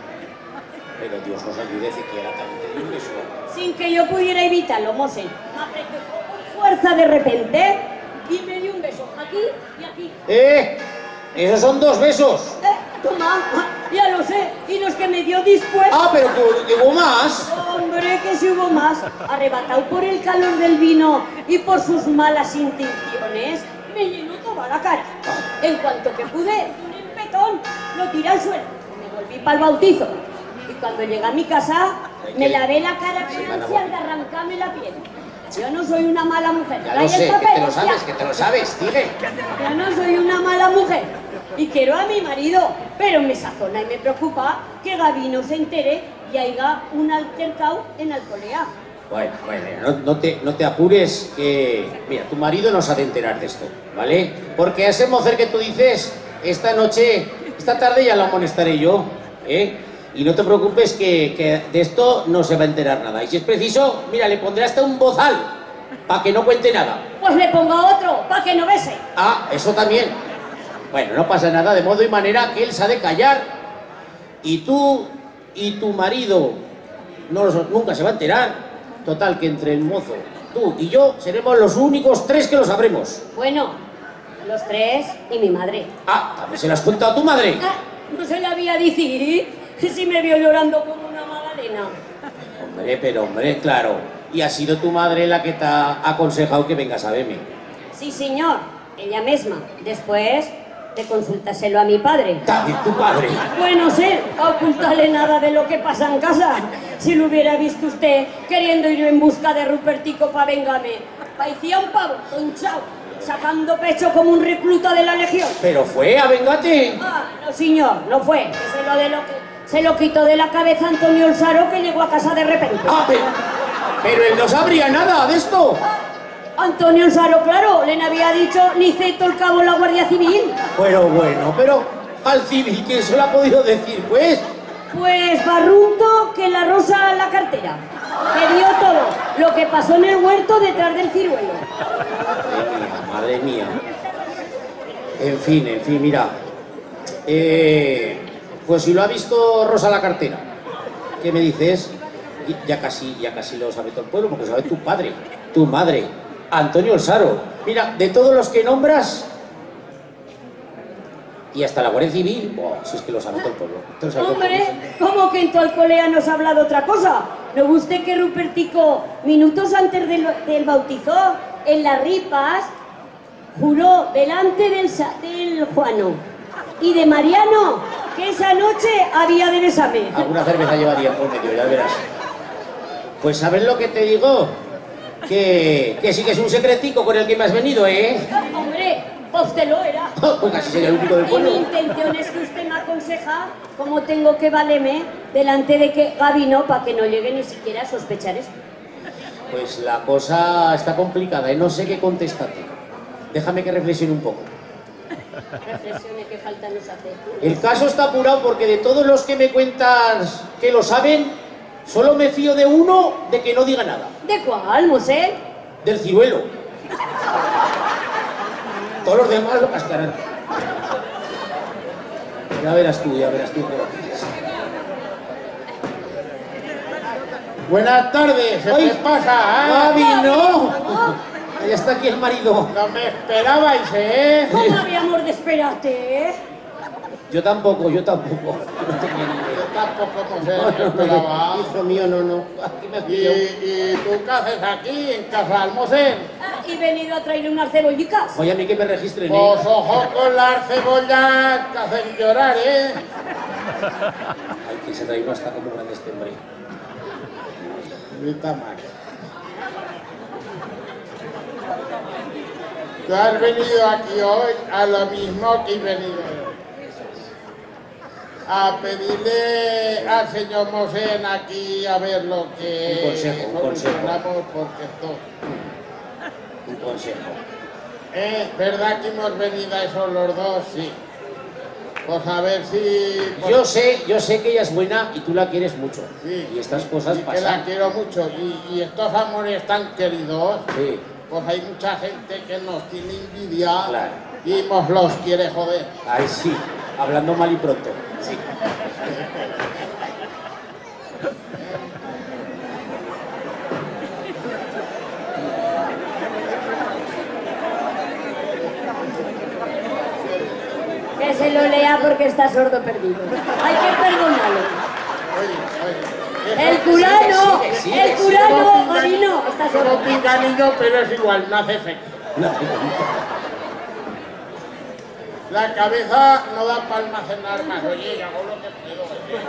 Pero Dios nos ayude, Cequiela, también te doy un beso. sin que yo pudiera evitarlo, Mosén. Me apretó con fuerza de repente, y me dio un beso, aquí y aquí. ¡Eh! ¡Esos son dos besos! Eh, toma, ya lo sé. Y los que me dio después... Ah, pero que hubo más. Hombre, que si hubo más. Arrebatado por el calor del vino y por sus malas intenciones, me llenó toda la cara. En cuanto que pude, un empetón, lo tiré al suelo. Me volví para el bautizo. Y cuando llegué a mi casa, me lavé la cara con ansias de arrancarme la piel. Yo no soy una mala mujer. Ya lo sé, que te lo sabes, que te lo sabes, sigue. Yo no soy una mala mujer. Y quiero a mi marido, pero me sazona y me preocupa que Gabino se entere y haya un altercado en Alcolea. Bueno, bueno, no, no, te, no te apures, que... Mira, tu marido no se ha de enterar de esto, ¿vale? Porque a ese mocer que tú dices, esta noche, esta tarde ya lo amonestaré yo, ¿eh? Y no te preocupes que, que de esto no se va a enterar nada. Y si es preciso, mira, le pondré hasta un bozal, para que no cuente nada. Pues le pongo otro, para que no bese. Ah, eso también. Bueno, no pasa nada, de modo y manera que él se ha de callar. Y tú y tu marido no, nunca se va a enterar. Total, que entre el mozo, tú y yo seremos los únicos tres que lo sabremos. Bueno, los tres y mi madre. Ah, ¿también se lo has contado a tu madre? Ah, no se le había dicho, si me vio llorando como una magdalena. Hombre, pero hombre, claro. Y ha sido tu madre la que te ha aconsejado que vengas a verme. Sí, señor, ella misma. Después de consultárselo a mi padre. También tu padre. Bueno, sé, a ocultarle nada de lo que pasa en casa. Si lo hubiera visto usted queriendo ir en busca de Rupertico para vengarme, parecía un pavo, tonchao, sacando pecho como un recluta de la legión. Pero fue a vengate. Ah, no, señor, no fue. Se lo, de lo, se lo quitó de la cabeza Antonio Olsaro, que llegó a casa de repente. Ah, pero, pero él no sabría nada de esto. Ah, Antonio Olsaro, claro, le había dicho ni ceto el cabo la Guardia Civil. Bueno, bueno, pero al civil, ¿quién se lo ha podido decir, pues? Pues Barrunto, que la rosa la cartera. Que vio todo lo que pasó en el huerto detrás del ciruelo. Madre mía, madre mía. En fin, en fin, mira. Eh, pues si lo ha visto Rosa la cartera, ¿qué me dices? Ya casi, ya casi lo sabe todo el pueblo, porque lo sabe tu padre, tu madre, Antonio Olsaro. Mira, de todos los que nombras, y hasta la Guardia Civil, oh, si es que lo sabe todo el pueblo. Todo sabe Hombre, todo el pueblo. ¿cómo que en tu alcolea nos ha hablado otra cosa? ¿No guste que Rupertico, minutos antes del, del bautizo, en las ripas, juró delante del, del Juano y de Mariano que esa noche había de besarme? Alguna cerveza llevaría por medio, ya verás. Pues ¿sabes lo que te digo? Que, que sí que es un secretico con el que me has venido, ¿eh? Hombre, pues usted lo era. Pues casi sería el único del Y pueblo. mi intención es que usted me aconseja cómo tengo que valerme delante de que Gabino, para que no llegue ni siquiera a sospechar eso. Pues la cosa está complicada y no sé qué contestarte. Déjame que reflexione un poco. Reflexione que falta nos hace. El caso está apurado porque de todos los que me cuentas que lo saben, solo me fío de uno de que no diga nada. ¿De cuál, Mosé? Del ciruelo. Todos los demás lo cascarán. Ya verás tú, ya verás tú qué va a hacer. Buenas tardes, ¿qué ¡Ay! te pasa? ¿Eh? ¡Gaby, no! Ahí está aquí el marido. No me esperabais, ¿eh? ¿Cómo habíamos de esperarte, eh? Yo tampoco, yo tampoco. No tenía ni idea. Yo tampoco no sé, No, me no, esperaba. no, hijo mío, no, no. Aquí me has ¿Y, pillado. ¿Y tú qué haces aquí, en casa de Almocén? Ah, y venido a traerle unas cebollicas. Oye, a mí que me registren, ¿eh? Pues ojo con las cebollas que hacen llorar, ¿eh? Ay, que se trae uno hasta como grande este hombre. Grita más. Tú has venido aquí hoy a lo mismo que he venido yo. A pedirle al señor Mosén aquí a ver lo que Un consejo, un consejo. solucionamos, porque esto... Un consejo. ¿Es verdad que hemos venido a eso los dos? Sí. Pues a ver si... pues, Yo sé, yo sé que ella es buena y tú la quieres mucho. sí, Y estas cosas y que la pasan. quiero mucho. Y, y estos amores tan queridos, Sí. pues hay mucha gente que nos tiene envidia Claro. y nos los quiere joder. Ay, sí. Hablando mal y pronto. Sí. Que se lo lea porque está sordo perdido. Hay que perdonarlo. Oye, oye. El curano, sigue, sigue, el sigue. curano, Gabino, está Como sordo. pinganillo, pero es igual, no hace efecto. No. La cabeza no da para almacenar más. Oye, hago lo que puedo.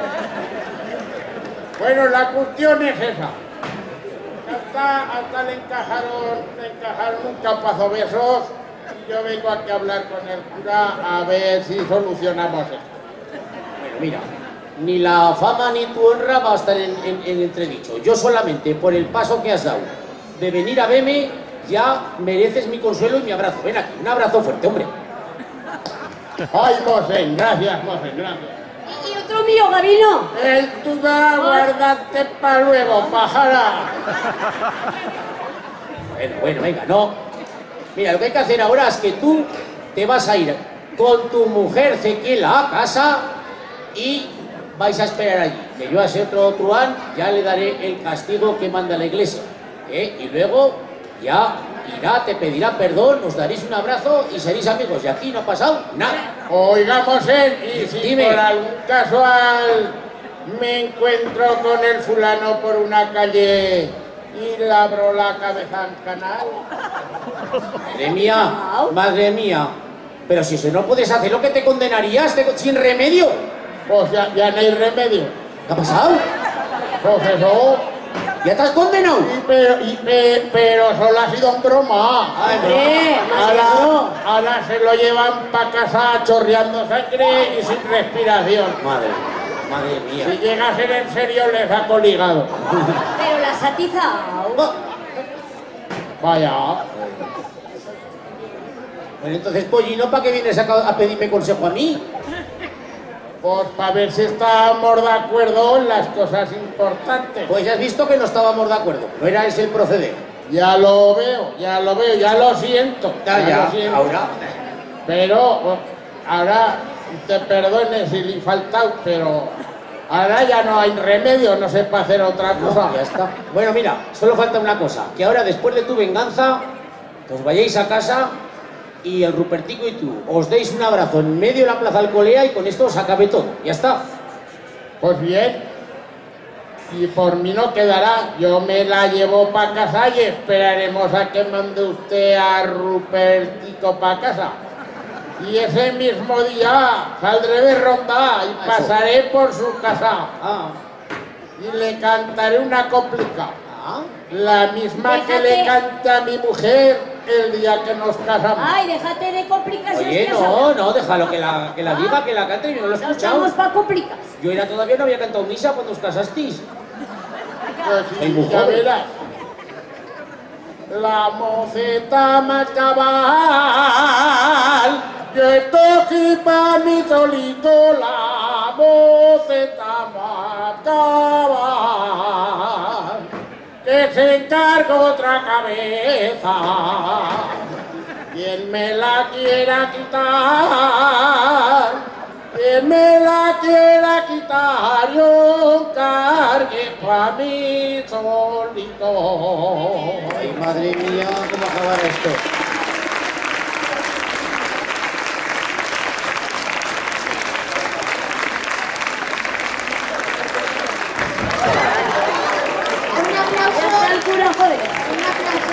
Bueno, la cuestión es esa. Hasta, hasta le encajaron, le encajaron un capazo besos y yo vengo aquí a hablar con el cura a ver si solucionamos esto. Bueno, mira, ni la fama ni tu honra va a estar en, en, en entredicho. Yo solamente por el paso que has dado de venir a verme ya mereces mi consuelo y mi abrazo. Ven aquí, un abrazo fuerte, hombre. Ay, Mosén, gracias, Mosén, gracias. Y otro mío, Gabino. El tuda, guardate para luego, pájara. Bueno, bueno, venga, no. Mira, lo que hay que hacer ahora es que tú te vas a ir con tu mujer Cequela a casa y vais a esperar allí. Que yo a ese otro truán ya le daré el castigo que manda la iglesia. ¿eh? Y luego ya irá, te pedirá perdón, os daréis un abrazo y seréis amigos. Y aquí no ha pasado nada. Oiga, Mosén, y si Dime. por algún casual me encuentro con el fulano por una calle y le abro la cabeza al canal. Madre mía, madre mía. Pero si eso no puedes hacer lo que te condenarías te- sin remedio. Pues ya, ya no hay remedio. ¿Qué ha pasado? Pues eso. ¿Ya te has condenado? Y pero, y pe- pero solo ha sido en broma. Ay, Hombre, Ahora, Marcelo. ahora se lo llevan para casa chorreando sangre y sin respiración. Madre, madre Si mía. llega a ser en serio, les saco ligado. Pero la has atizado. Vaya. Bueno, entonces, Pollino, ¿para qué vienes a, ca- a pedirme consejo a mí? Pues para ver si estamos de acuerdo en las cosas importantes. Pues ya has visto que no estábamos de acuerdo. No era ese el proceder. Ya lo veo, ya lo veo, ya lo siento. Ya, ya ya, lo siento. ahora. Pero pues, ahora te perdones si le he faltado, pero ahora ya no hay remedio, no se puede hacer otra cosa. No, ya está. Bueno, mira, solo falta una cosa. Que ahora, después de tu venganza, os vayáis a casa y el Rupertico y tú os deis un abrazo en medio de la Plaza Alcolea y con esto os acabe todo. Ya está. Pues bien, y por mí no quedará, yo me la llevo para casa y esperaremos a que mande usted a Rupertico para casa. Y ese mismo día saldré de ronda y Eso. pasaré por su casa Ah, y le cantaré una complica. ah. La misma que le Déjate. canta a mi mujer el día que nos casamos. Ay, déjate de complicaciones. Oye, que no, no, déjalo que la, que la diga, que la cante, yo no lo he No escuchado. estamos para complicas. Yo era todavía no había cantado misa cuando os casasteis. Pues sí, Soy muy ya joven. verás. La moceta más cabal, yo escogí pa' mí solito la moceta más cabal, que se encarga otra cabeza, quien me la quiera quitar, quien me la quiera quitar, yo cargue pa' mí solito. Ay, madre mía, ¿cómo acabará esto? Un Ya aplauso. está el cura, joder. Un aplauso.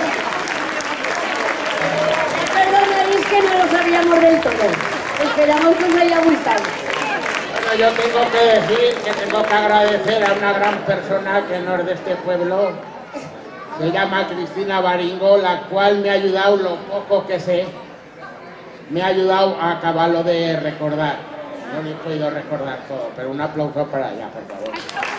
Perdonaréis que no lo sabíamos del todo. Esperamos que os haya gustado. Bueno, yo tengo que decir que tengo que agradecer a una gran persona que no es de este pueblo. Se llama Cristina Baringo, la cual me ha ayudado lo poco que sé. Me ha ayudado a acabarlo de recordar. No lo he podido recordar todo, pero un aplauso para ella, por favor.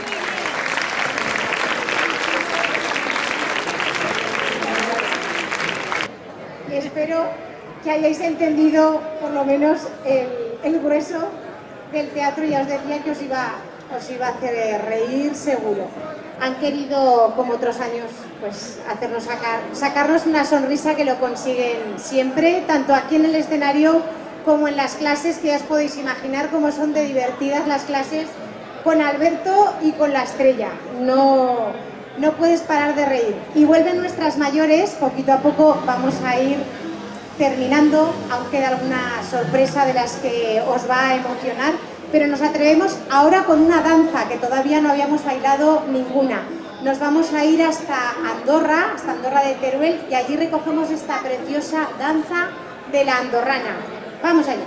Y espero que hayáis entendido por lo menos el, el grueso del teatro. Ya os decía que os iba, os iba a hacer reír seguro. Han querido, como otros años, pues hacernos sacar, sacarnos una sonrisa, que lo consiguen siempre, tanto aquí en el escenario como en las clases, que ya os podéis imaginar cómo son de divertidas las clases con Alberto y con la Estrella. No, no puedes parar de reír. Y vuelven nuestras mayores, poquito a poco vamos a ir terminando, aún queda alguna sorpresa de las que os va a emocionar, pero nos atrevemos ahora con una danza que todavía no habíamos bailado ninguna. Nos vamos a ir hasta Andorra, hasta Andorra de Teruel, y allí recogemos esta preciosa danza de la andorrana. Vamos allá.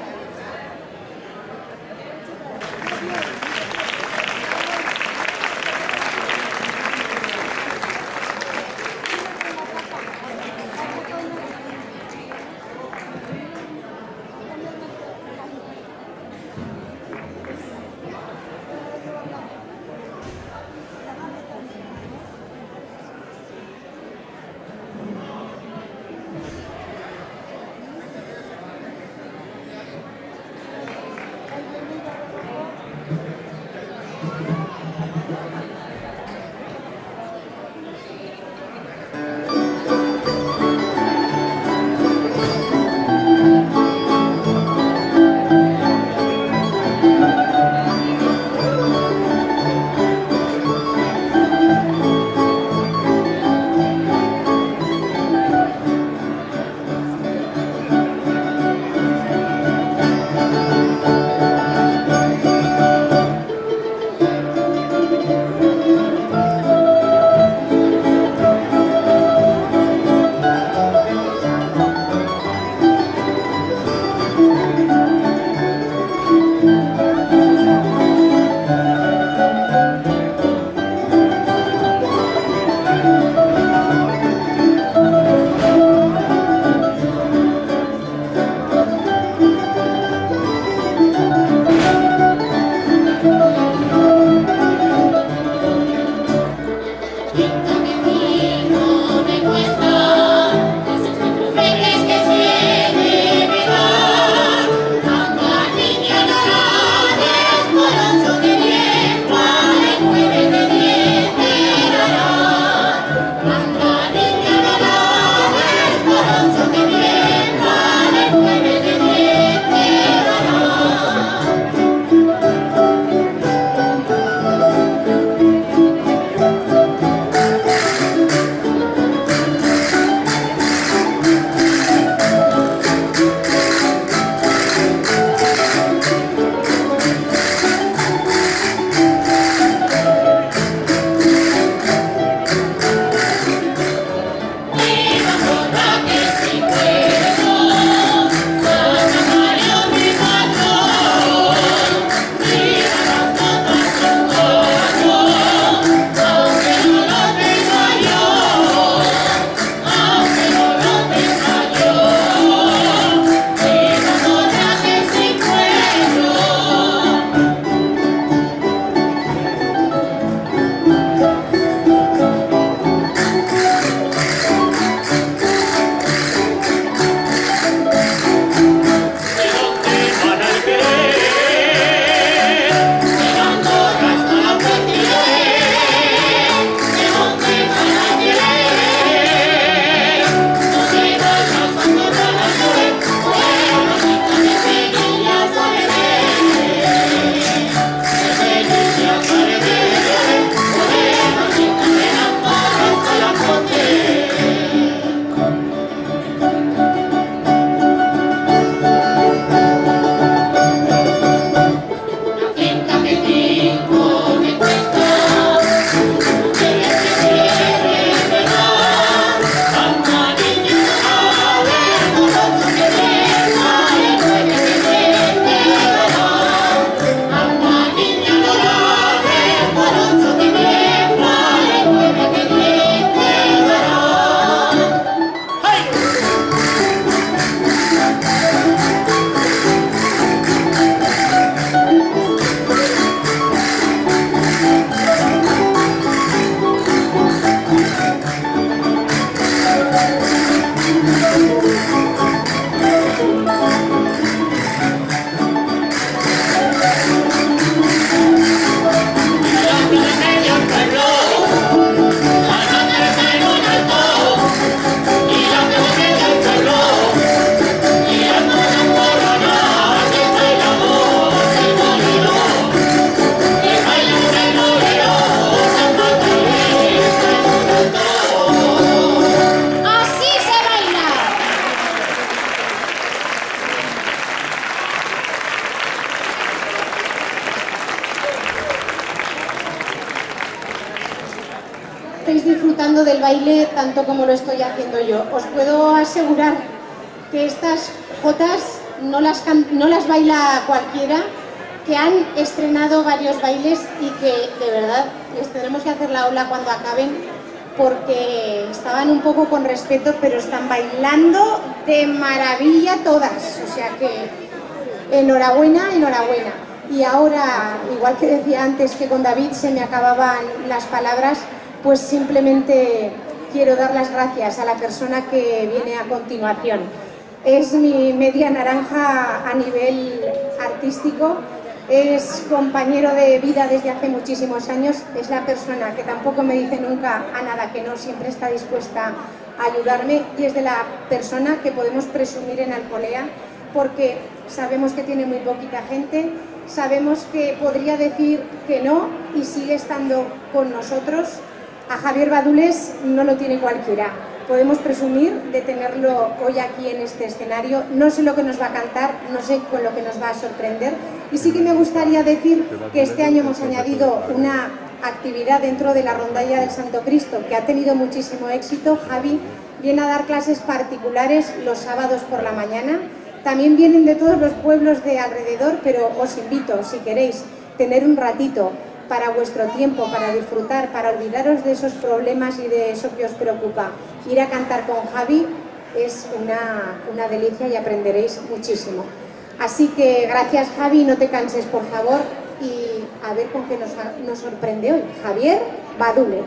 disfrutando del baile tanto como lo estoy haciendo yo. Os puedo asegurar que estas jotas no las, no las baila cualquiera, que han estrenado varios bailes y que de verdad les tendremos que hacer la ola cuando acaben, porque estaban un poco con respeto, pero están bailando de maravilla todas. O sea que enhorabuena, enhorabuena. Y ahora, igual que decía antes que con David se me acababan las palabras, pues simplemente quiero dar las gracias a la persona que viene a continuación. Es mi media naranja a nivel artístico, es compañero de vida desde hace muchísimos años, es la persona que tampoco me dice nunca a nada que no, siempre está dispuesta a ayudarme, y es de la persona que podemos presumir en Alcolea, porque sabemos que tiene muy poquita gente, sabemos que podría decir que no y sigue estando con nosotros. A Javier Badules no lo tiene cualquiera. Podemos presumir de tenerlo hoy aquí en este escenario. No sé lo que nos va a cantar, no sé con lo que nos va a sorprender. Y sí que me gustaría decir que este año hemos añadido una actividad dentro de la rondalla del Santo Cristo que ha tenido muchísimo éxito. Javi viene a dar clases particulares los sábados por la mañana. También vienen de todos los pueblos de alrededor, pero os invito, si queréis, tener un ratito para vuestro tiempo, para disfrutar, para olvidaros de esos problemas y de eso que os preocupa. Ir a cantar con Javi es una, una delicia y aprenderéis muchísimo. Así que gracias, Javi, no te canses, por favor, y a ver con qué nos, nos sorprende hoy. Javier Badules.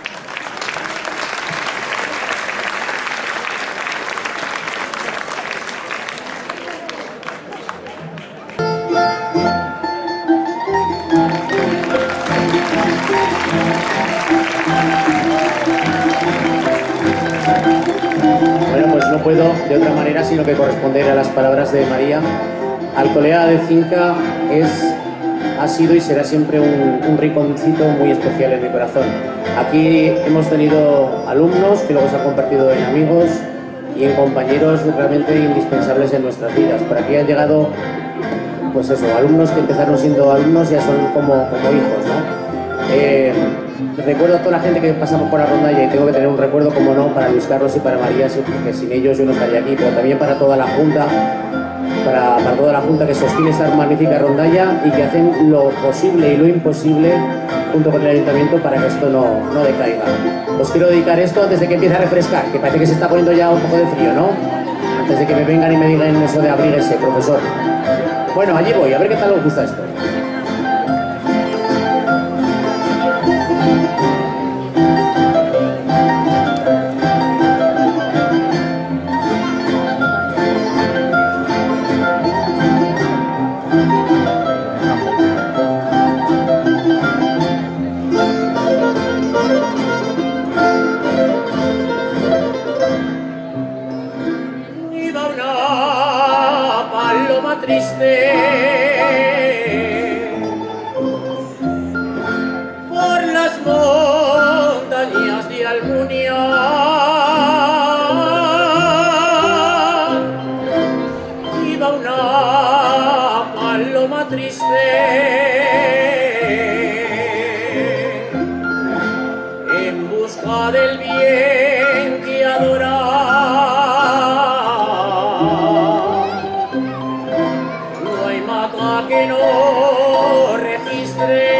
Bueno, pues no puedo de otra manera sino que corresponder a las palabras de María. Alcolea de Cinca es, ha sido y será siempre un, un rinconcito muy especial en mi corazón. Aquí hemos tenido alumnos que luego se han convertido en amigos y en compañeros realmente indispensables en nuestras vidas. Por aquí han llegado, pues eso, alumnos que empezaron siendo alumnos y ya son como, como hijos, ¿no? Eh, recuerdo a toda la gente que pasamos por la rondalla y tengo que tener un recuerdo, como no, para Luis Carlos y para María, porque sin ellos yo no estaría aquí, pero también para toda la Junta, para, para toda la Junta que sostiene esta magnífica rondalla y que hacen lo posible y lo imposible junto con el Ayuntamiento para que esto no, no decaiga. Os quiero dedicar esto antes de que empiece a refrescar, que parece que se está poniendo ya un poco de frío, ¿no? Antes de que me vengan y me digan eso de abríguese, profesor. Bueno, allí voy, a ver qué tal os gusta esto. Triste por las montañas de Almunia, iba una paloma triste en busca del bien que adora. Que no registre,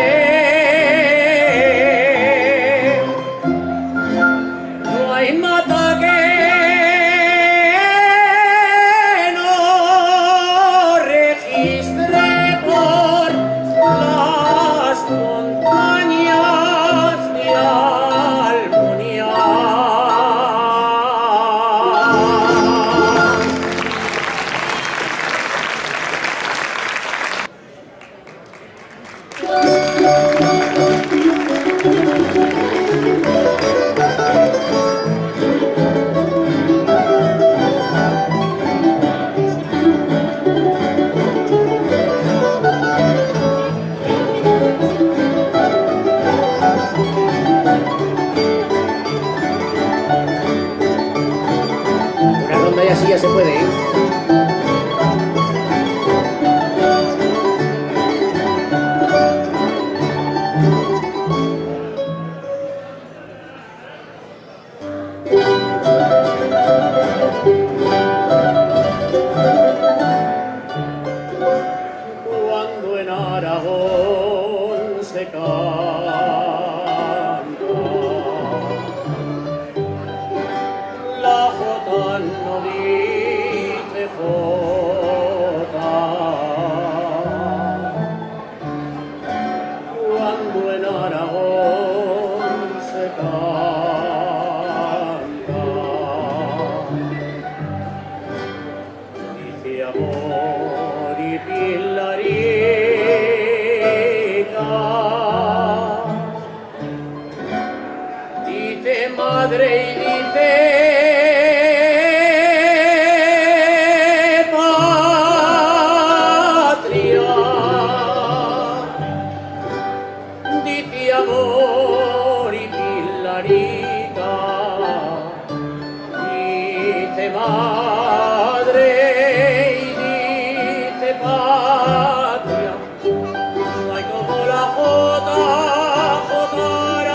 no hay mata que no registre por las montañas de Almunia. Una ronda y así ya se puede, ¿eh? amor y pilarica. Dice madre y dice patria. Dice amor y pilarica. Dice madre y dice patria. No hay como la jota, jota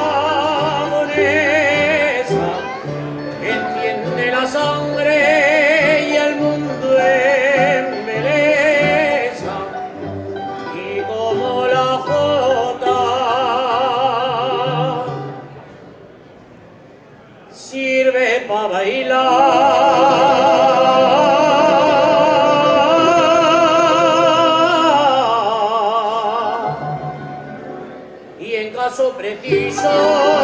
aragonesa, que enciende la sangre y el mundo embeleza. Y como la jota sirve para bailar. Y en caso preciso